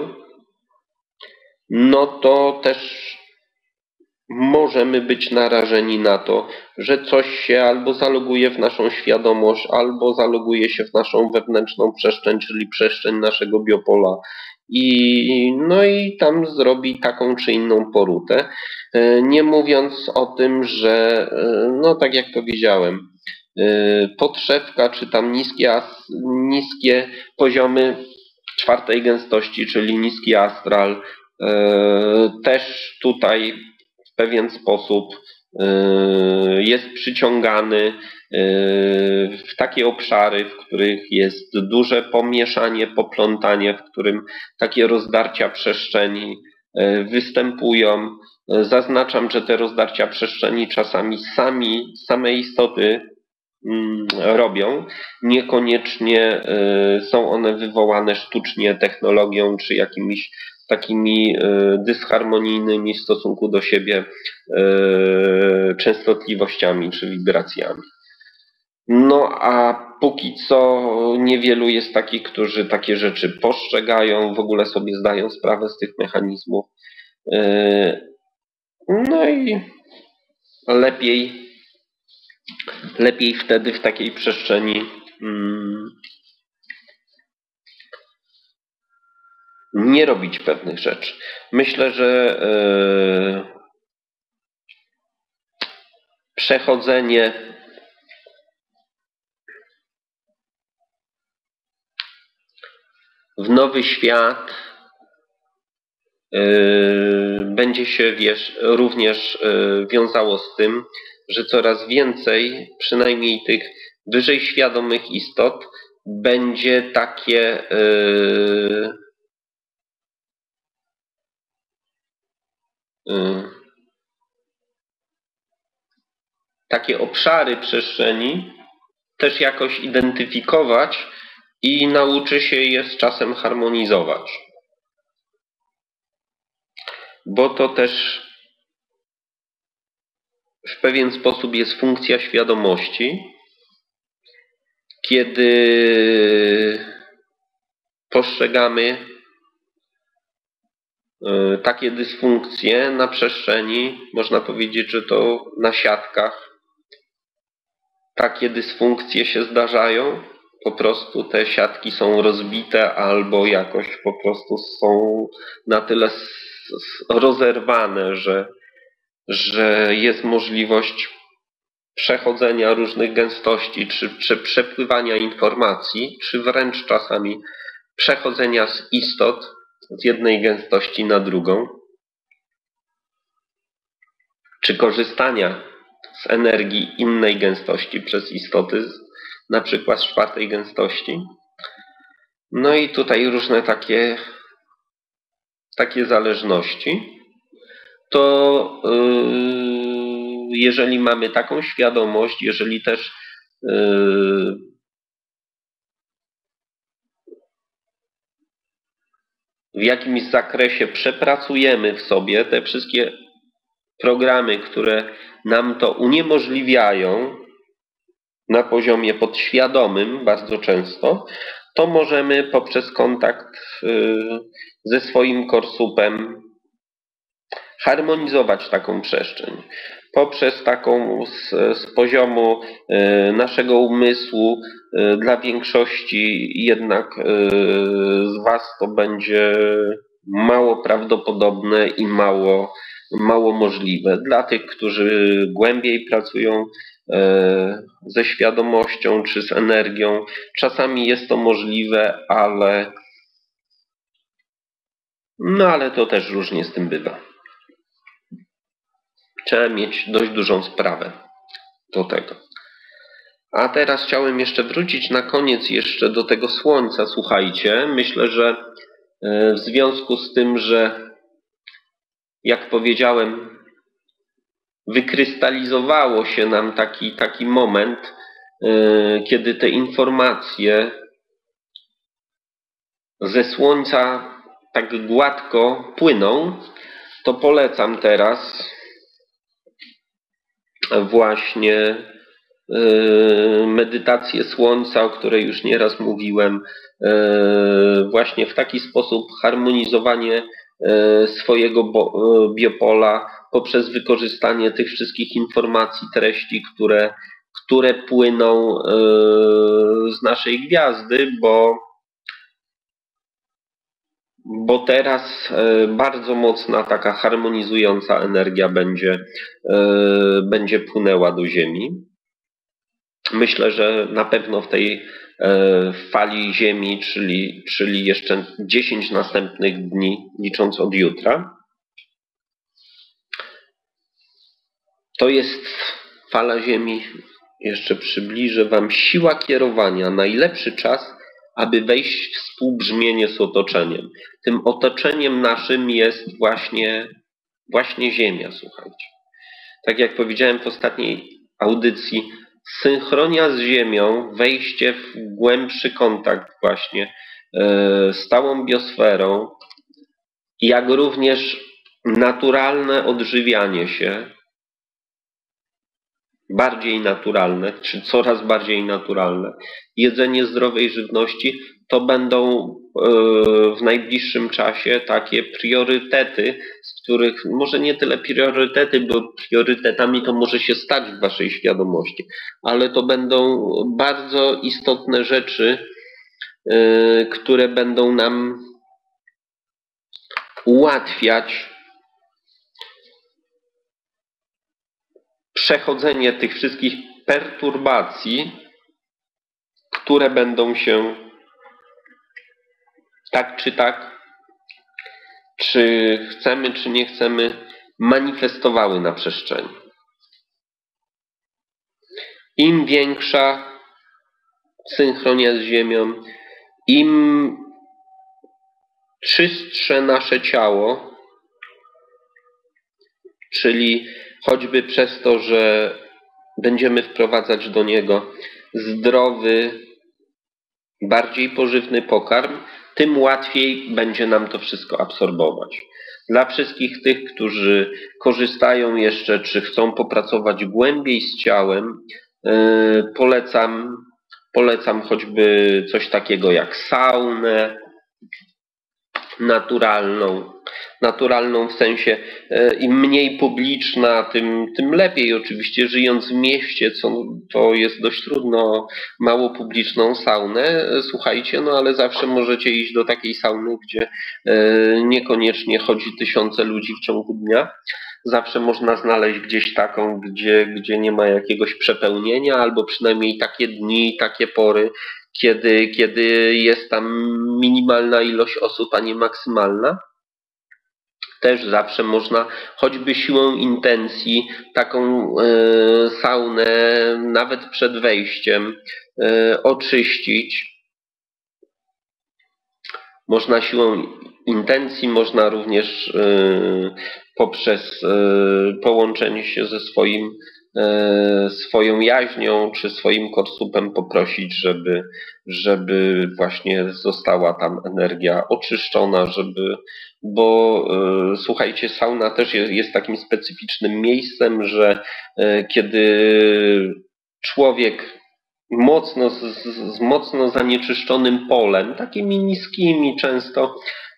no to też możemy być narażeni na to, że coś się albo zaloguje w naszą świadomość, albo zaloguje się w naszą wewnętrzną przestrzeń, czyli przestrzeń naszego biopola. No i tam zrobi taką czy inną porutę. Nie mówiąc o tym, że no tak jak powiedziałem, podszewka czy tam niskie poziomy czwartej gęstości, czyli niski astral, też tutaj w pewien sposób jest przyciągany w takie obszary, w których jest duże pomieszanie, poplątanie, w którym takie rozdarcia przestrzeni występują. Zaznaczam, że te rozdarcia przestrzeni czasami same istoty robią. Niekoniecznie są one wywołane sztucznie technologią czy jakimiś takimi dysharmonijnymi w stosunku do siebie częstotliwościami czy wibracjami. No a póki co niewielu jest takich, którzy takie rzeczy postrzegają, w ogóle sobie zdają sprawę z tych mechanizmów. No i lepiej wtedy w takiej przestrzeni nie robić pewnych rzeczy. Myślę, że przechodzenie w nowy świat będzie się również wiązało z tym, że coraz więcej, przynajmniej tych wyżej świadomych istot, będzie takie obszary przestrzeni też jakoś identyfikować i nauczy się je z czasem harmonizować. Bo to też w pewien sposób jest funkcja świadomości, kiedy postrzegamy takie dysfunkcje na przestrzeni, można powiedzieć, że to na siatkach takie dysfunkcje się zdarzają. Po prostu te siatki są rozbite albo jakoś po prostu są na tyle rozerwane, że jest możliwość przechodzenia różnych gęstości, czy przepływania informacji, czy wręcz czasami przechodzenia z istot z jednej gęstości na drugą, czy korzystania z energii innej gęstości przez istoty, na przykład z czwartej gęstości. No i tutaj różne takie zależności. To jeżeli mamy taką świadomość, jeżeli też w jakimś zakresie przepracujemy w sobie te wszystkie programy, które nam to uniemożliwiają na poziomie podświadomym bardzo często, to możemy poprzez kontakt ze swoim korsupem harmonizować taką przestrzeń. Poprzez taką z poziomu naszego umysłu dla większości jednak z Was to będzie mało prawdopodobne i mało możliwe. Dla tych, którzy głębiej pracują ze świadomością czy z energią, czasami jest to możliwe, ale No ale to też różnie z tym bywa. Trzeba mieć dość dużą sprawę do tego. A teraz chciałem jeszcze wrócić na koniec jeszcze do tego Słońca. Słuchajcie, myślę, że w związku z tym, że jak powiedziałem, wykrystalizowało się nam taki moment, kiedy te informacje ze Słońca tak gładko płyną, to polecam teraz właśnie medytację Słońca, o której już nieraz mówiłem, właśnie w taki sposób harmonizowanie swojego biopola poprzez wykorzystanie tych wszystkich informacji, treści, które płyną z naszej gwiazdy, bo teraz bardzo mocna taka harmonizująca energia będzie płynęła do Ziemi. Myślę, że na pewno w tej fali Ziemi, czyli jeszcze 10 następnych dni, licząc od jutra. To jest fala Ziemi, jeszcze przybliżę Wam, siła kierowania, najlepszy czas, aby wejść w współbrzmienie z otoczeniem. Tym otoczeniem naszym jest właśnie Ziemia, słuchajcie. Tak jak powiedziałem w ostatniej audycji, synchronia z Ziemią, wejście w głębszy kontakt właśnie z całą biosferą, jak również naturalne odżywianie się, bardziej naturalne, czy coraz bardziej naturalne, jedzenie zdrowej żywności, to będą w najbliższym czasie takie priorytety, z których może nie tyle priorytety, bo priorytetami to może się stać w waszej świadomości, ale to będą bardzo istotne rzeczy, które będą nam ułatwiać przechodzenie tych wszystkich perturbacji, które będą się tak, czy chcemy, czy nie chcemy, manifestowały na przestrzeni. Im większa synchronia z Ziemią, im czystsze nasze ciało, czyli choćby przez to, że będziemy wprowadzać do niego zdrowy, bardziej pożywny pokarm, tym łatwiej będzie nam to wszystko absorbować. Dla wszystkich tych, którzy korzystają jeszcze, czy chcą popracować głębiej z ciałem, polecam choćby coś takiego jak saunę naturalną w sensie im mniej publiczna, tym lepiej. Oczywiście żyjąc w mieście, to jest dość trudno, mało publiczną saunę, słuchajcie, no ale zawsze możecie iść do takiej sauny, gdzie niekoniecznie chodzi tysiące ludzi w ciągu dnia. Zawsze można znaleźć gdzieś taką, gdzie nie ma jakiegoś przepełnienia, albo przynajmniej takie dni, takie pory, kiedy jest tam minimalna ilość osób, a nie maksymalna. Też zawsze można, choćby siłą intencji, taką saunę nawet przed wejściem oczyścić. Można siłą intencji, można również poprzez połączenie się ze swoją jaźnią czy swoim korsupem poprosić, żeby właśnie została tam energia oczyszczona, bo słuchajcie, sauna też jest takim specyficznym miejscem, że kiedy człowiek z mocno zanieczyszczonym polem, takimi niskimi często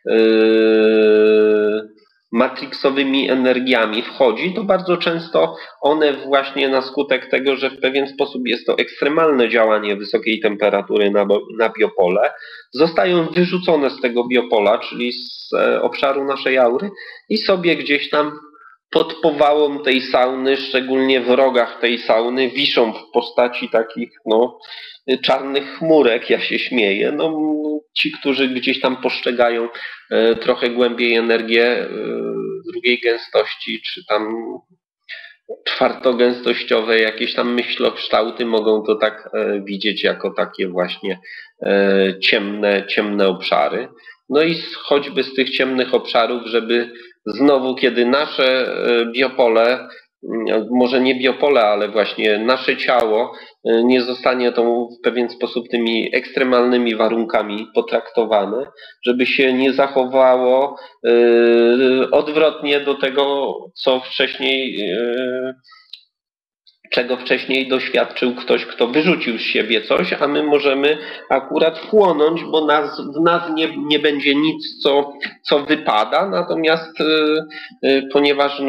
matrixowymi energiami wchodzi, to bardzo często one właśnie na skutek tego, że w pewien sposób jest to ekstremalne działanie wysokiej temperatury na biopole, zostają wyrzucone z tego biopola, czyli z obszaru naszej aury i sobie gdzieś tam pod powałą tej sauny, szczególnie w rogach tej sauny, wiszą w postaci takich czarnych chmurek, ja się śmieję. No, ci, którzy gdzieś tam postrzegają trochę głębiej energię drugiej gęstości, czy tam czwartogęstościowe jakieś tam myślokształty, mogą to tak widzieć jako takie właśnie ciemne obszary. No i choćby z tych ciemnych obszarów, żeby znowu, kiedy nasze biopole, może nie biopole, ale właśnie nasze ciało nie zostanie tą w pewien sposób tymi ekstremalnymi warunkami potraktowane, żeby się nie zachowało odwrotnie do tego, co wcześniej, czego wcześniej doświadczył ktoś, kto wyrzucił z siebie coś, a my możemy akurat wchłonąć, bo w nas nie będzie nic, co wypada, natomiast ponieważ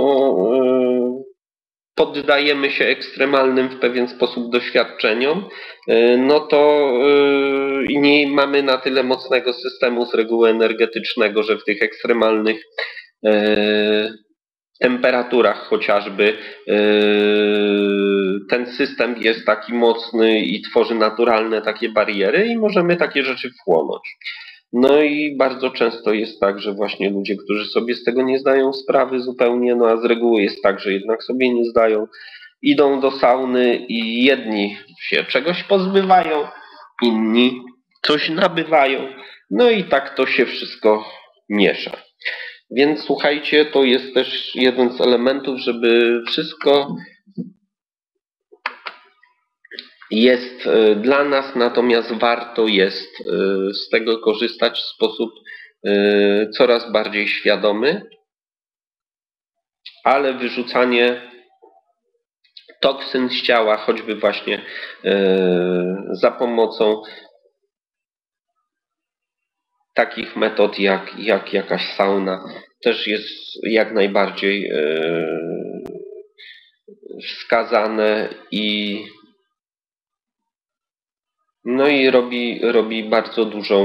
poddajemy się ekstremalnym w pewien sposób doświadczeniom, no to nie mamy na tyle mocnego systemu z reguły energetycznego, że w tych ekstremalnych temperaturach chociażby ten system jest taki mocny i tworzy naturalne takie bariery i możemy takie rzeczy wchłonąć. No i bardzo często jest tak, że właśnie ludzie, którzy sobie z tego nie zdają sprawy zupełnie, no a z reguły jest tak, że jednak sobie nie zdają, idą do sauny i jedni się czegoś pozbywają, inni coś nabywają, no i tak to się wszystko miesza. Więc słuchajcie, to jest też jeden z elementów, żeby wszystko jest dla nas, natomiast warto jest z tego korzystać w sposób coraz bardziej świadomy, ale wyrzucanie toksyn z ciała, choćby właśnie za pomocą takich metod jak jakaś sauna, też jest jak najbardziej wskazane i robi bardzo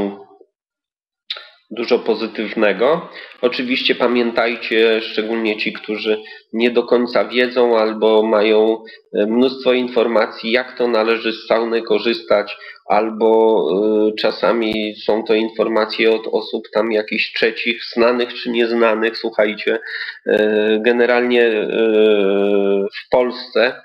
dużo pozytywnego. Oczywiście pamiętajcie, szczególnie ci, którzy nie do końca wiedzą albo mają mnóstwo informacji, jak to należy z sauny korzystać, albo czasami są to informacje od osób tam jakichś trzecich, znanych czy nieznanych. Słuchajcie, generalnie w Polsce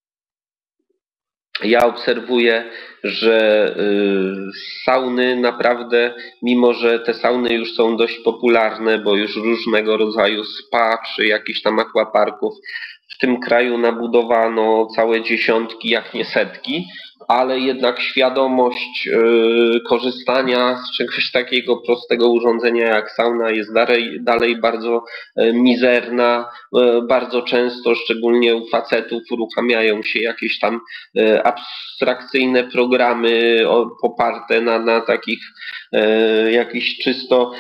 ja obserwuję, że sauny naprawdę, mimo że te sauny już są dość popularne, bo już różnego rodzaju spa czy jakichś tam aquaparków w tym kraju nabudowano całe dziesiątki, jak nie setki, ale jednak świadomość korzystania z czegoś takiego prostego urządzenia jak sauna jest dalej bardzo mizerna. Bardzo często, szczególnie u facetów, uruchamiają się jakieś tam abstrakcyjne programy poparte na takich jakichś czysto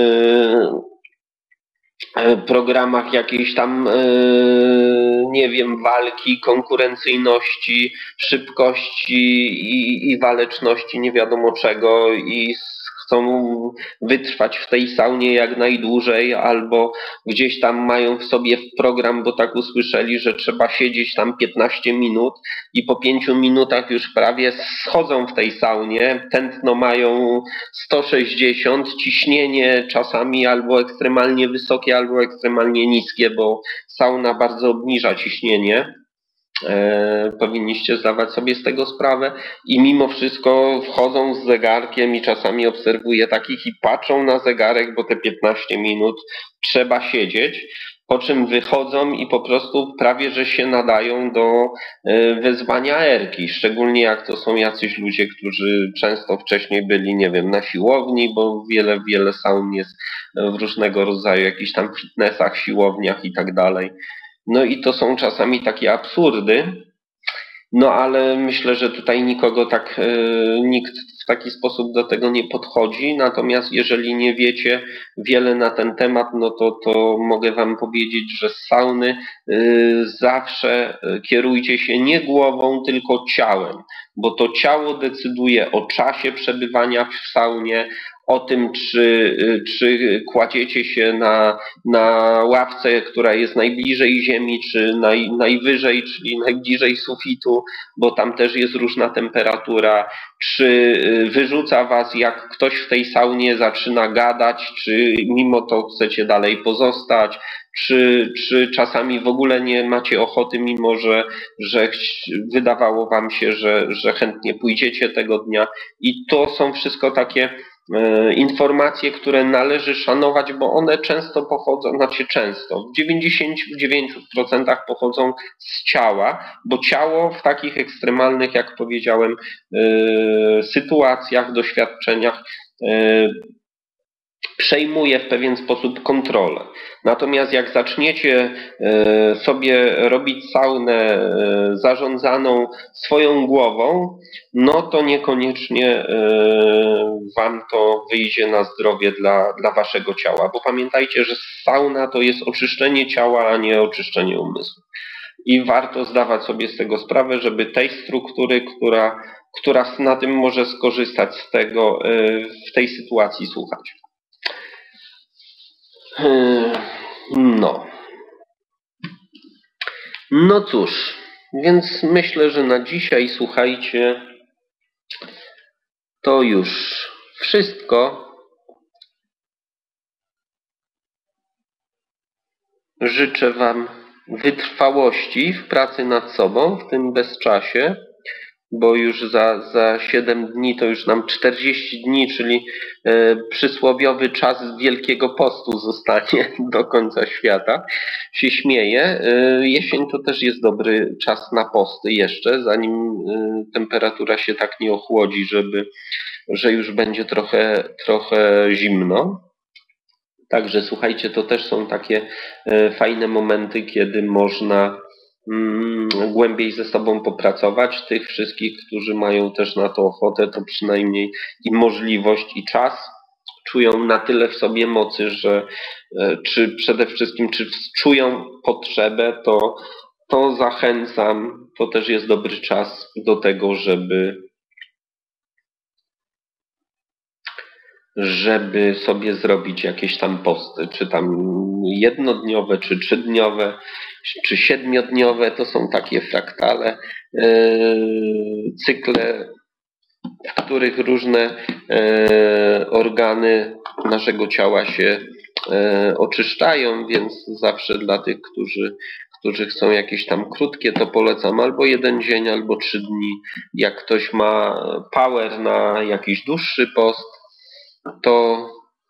programach jakiejś tam, nie wiem, walki, konkurencyjności, szybkości i waleczności, nie wiadomo czego, i chcą wytrwać w tej saunie jak najdłużej, albo gdzieś tam mają w sobie program, bo tak usłyszeli, że trzeba siedzieć tam 15 minut i po 5 minutach już prawie schodzą w tej saunie, tętno mają 160, ciśnienie czasami albo ekstremalnie wysokie, albo ekstremalnie niskie, bo sauna bardzo obniża ciśnienie. Powinniście zdawać sobie z tego sprawę i mimo wszystko wchodzą z zegarkiem i czasami obserwuję takich i patrzą na zegarek, bo te 15 minut trzeba siedzieć, po czym wychodzą i po prostu prawie że się nadają do wezwania erki, szczególnie jak to są jacyś ludzie, którzy często wcześniej byli, nie wiem, na siłowni, bo wiele saun jest w różnego rodzaju jakichś tam fitnessach, siłowniach i tak dalej. No i to są czasami takie absurdy, no ale myślę, że tutaj nikt w taki sposób do tego nie podchodzi, natomiast jeżeli nie wiecie wiele na ten temat, no to mogę wam powiedzieć, że z sauny zawsze kierujcie się nie głową, tylko ciałem, bo to ciało decyduje o czasie przebywania w saunie, o tym, czy kładziecie się na ławce, która jest najbliżej ziemi, czy najwyżej, czyli najbliżej sufitu, bo tam też jest różna temperatura, czy wyrzuca was, jak ktoś w tej saunie zaczyna gadać, czy mimo to chcecie dalej pozostać, czy czasami w ogóle nie macie ochoty, mimo że wydawało wam się, że chętnie pójdziecie tego dnia. I to są wszystko takie informacje, które należy szanować, bo one często pochodzą, w 99% pochodzą z ciała, bo ciało w takich ekstremalnych, jak powiedziałem, sytuacjach, doświadczeniach przejmuje w pewien sposób kontrolę. Natomiast jak zaczniecie sobie robić saunę zarządzaną swoją głową, no to niekoniecznie wam to wyjdzie na zdrowie dla waszego ciała, bo pamiętajcie, że sauna to jest oczyszczenie ciała, a nie oczyszczenie umysłu. I warto zdawać sobie z tego sprawę, żeby tej struktury, która na tym może skorzystać z tego, w tej sytuacji słuchać. No cóż, więc myślę, że na dzisiaj, słuchajcie, to już wszystko. Życzę wam wytrwałości w pracy nad sobą w tym bezczasie, bo już za 7 dni to już nam 40 dni, czyli przysłowiowy czas Wielkiego Postu zostanie do końca świata. Się śmieję. Jesień to też jest dobry czas na posty jeszcze, zanim temperatura się tak nie ochłodzi, że już będzie trochę zimno. Także słuchajcie, to też są takie fajne momenty, kiedy można głębiej ze sobą popracować. Tych wszystkich, którzy mają też na to ochotę, to przynajmniej i możliwość, i czas czują na tyle w sobie mocy, że czy przede wszystkim czy czują potrzebę, to zachęcam. To też jest dobry czas do tego, żeby sobie zrobić jakieś tam posty, czy tam jednodniowe, czy 3-dniowe, czy 7-dniowe, to są takie fraktale, cykle, w których różne organy naszego ciała się oczyszczają, więc zawsze dla tych, którzy chcą jakieś tam krótkie, to polecam albo 1 dzień, albo 3 dni. Jak ktoś ma power na jakiś dłuższy post, to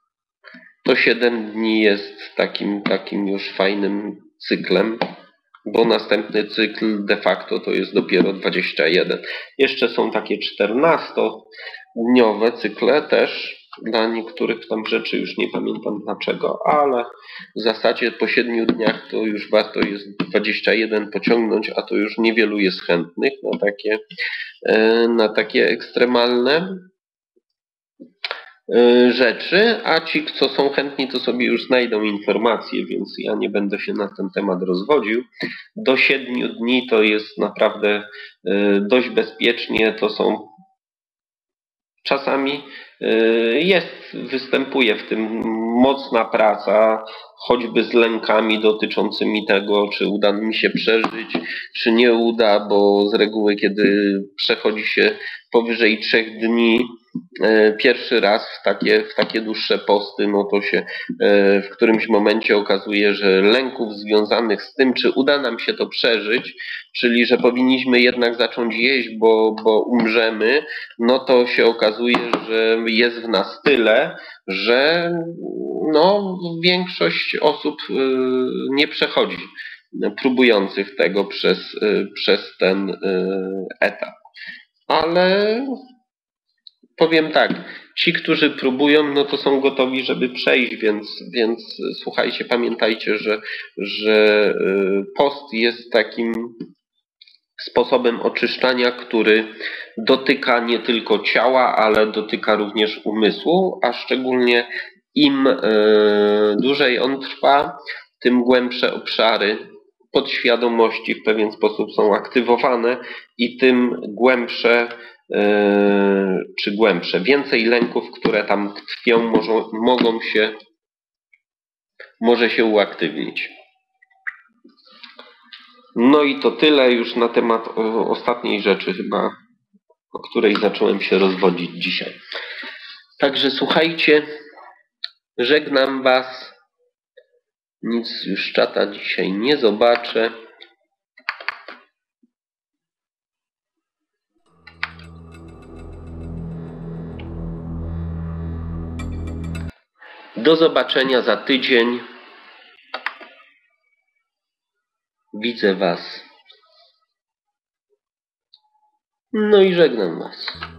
7 dni jest takim już fajnym cyklem, bo następny cykl de facto to jest dopiero 21. Jeszcze są takie 14-dniowe cykle też, dla niektórych tam rzeczy już nie pamiętam dlaczego, ale w zasadzie po 7 dniach to już warto jest 21 pociągnąć, a to już niewielu jest chętnych na takie ekstremalne rzeczy, a ci, co są chętni, to sobie już znajdą informacje, więc ja nie będę się na ten temat rozwodził. Do 7 dni to jest naprawdę dość bezpiecznie, to są czasami występuje w tym mocna praca, choćby z lękami dotyczącymi tego, czy uda mi się przeżyć, czy nie uda, bo z reguły, kiedy przechodzi się powyżej 3 dni pierwszy raz w takie dłuższe posty, no to się w którymś momencie okazuje, że lęków związanych z tym, czy uda nam się to przeżyć, czyli że powinniśmy jednak zacząć jeść, bo umrzemy, no to się okazuje, że jest w nas tyle, że no, większość osób nie przechodzi próbujących tego przez ten etap. Ale powiem tak, ci, którzy próbują, no to są gotowi, żeby przejść, więc słuchajcie, pamiętajcie, że post jest takim sposobem oczyszczania, który dotyka nie tylko ciała, ale dotyka również umysłu, a szczególnie im dłużej on trwa, tym głębsze obszary podświadomości w pewien sposób są aktywowane i tym głębsze czy głębsze. Więcej lęków, które tam tkwią, może się uaktywnić. No i to tyle już na temat ostatniej rzeczy chyba, o której zacząłem się rozwodzić dzisiaj. Także słuchajcie, żegnam Was. Nic już czata dzisiaj nie zobaczę. Do zobaczenia za tydzień. Widzę Was. No i żegnam Was.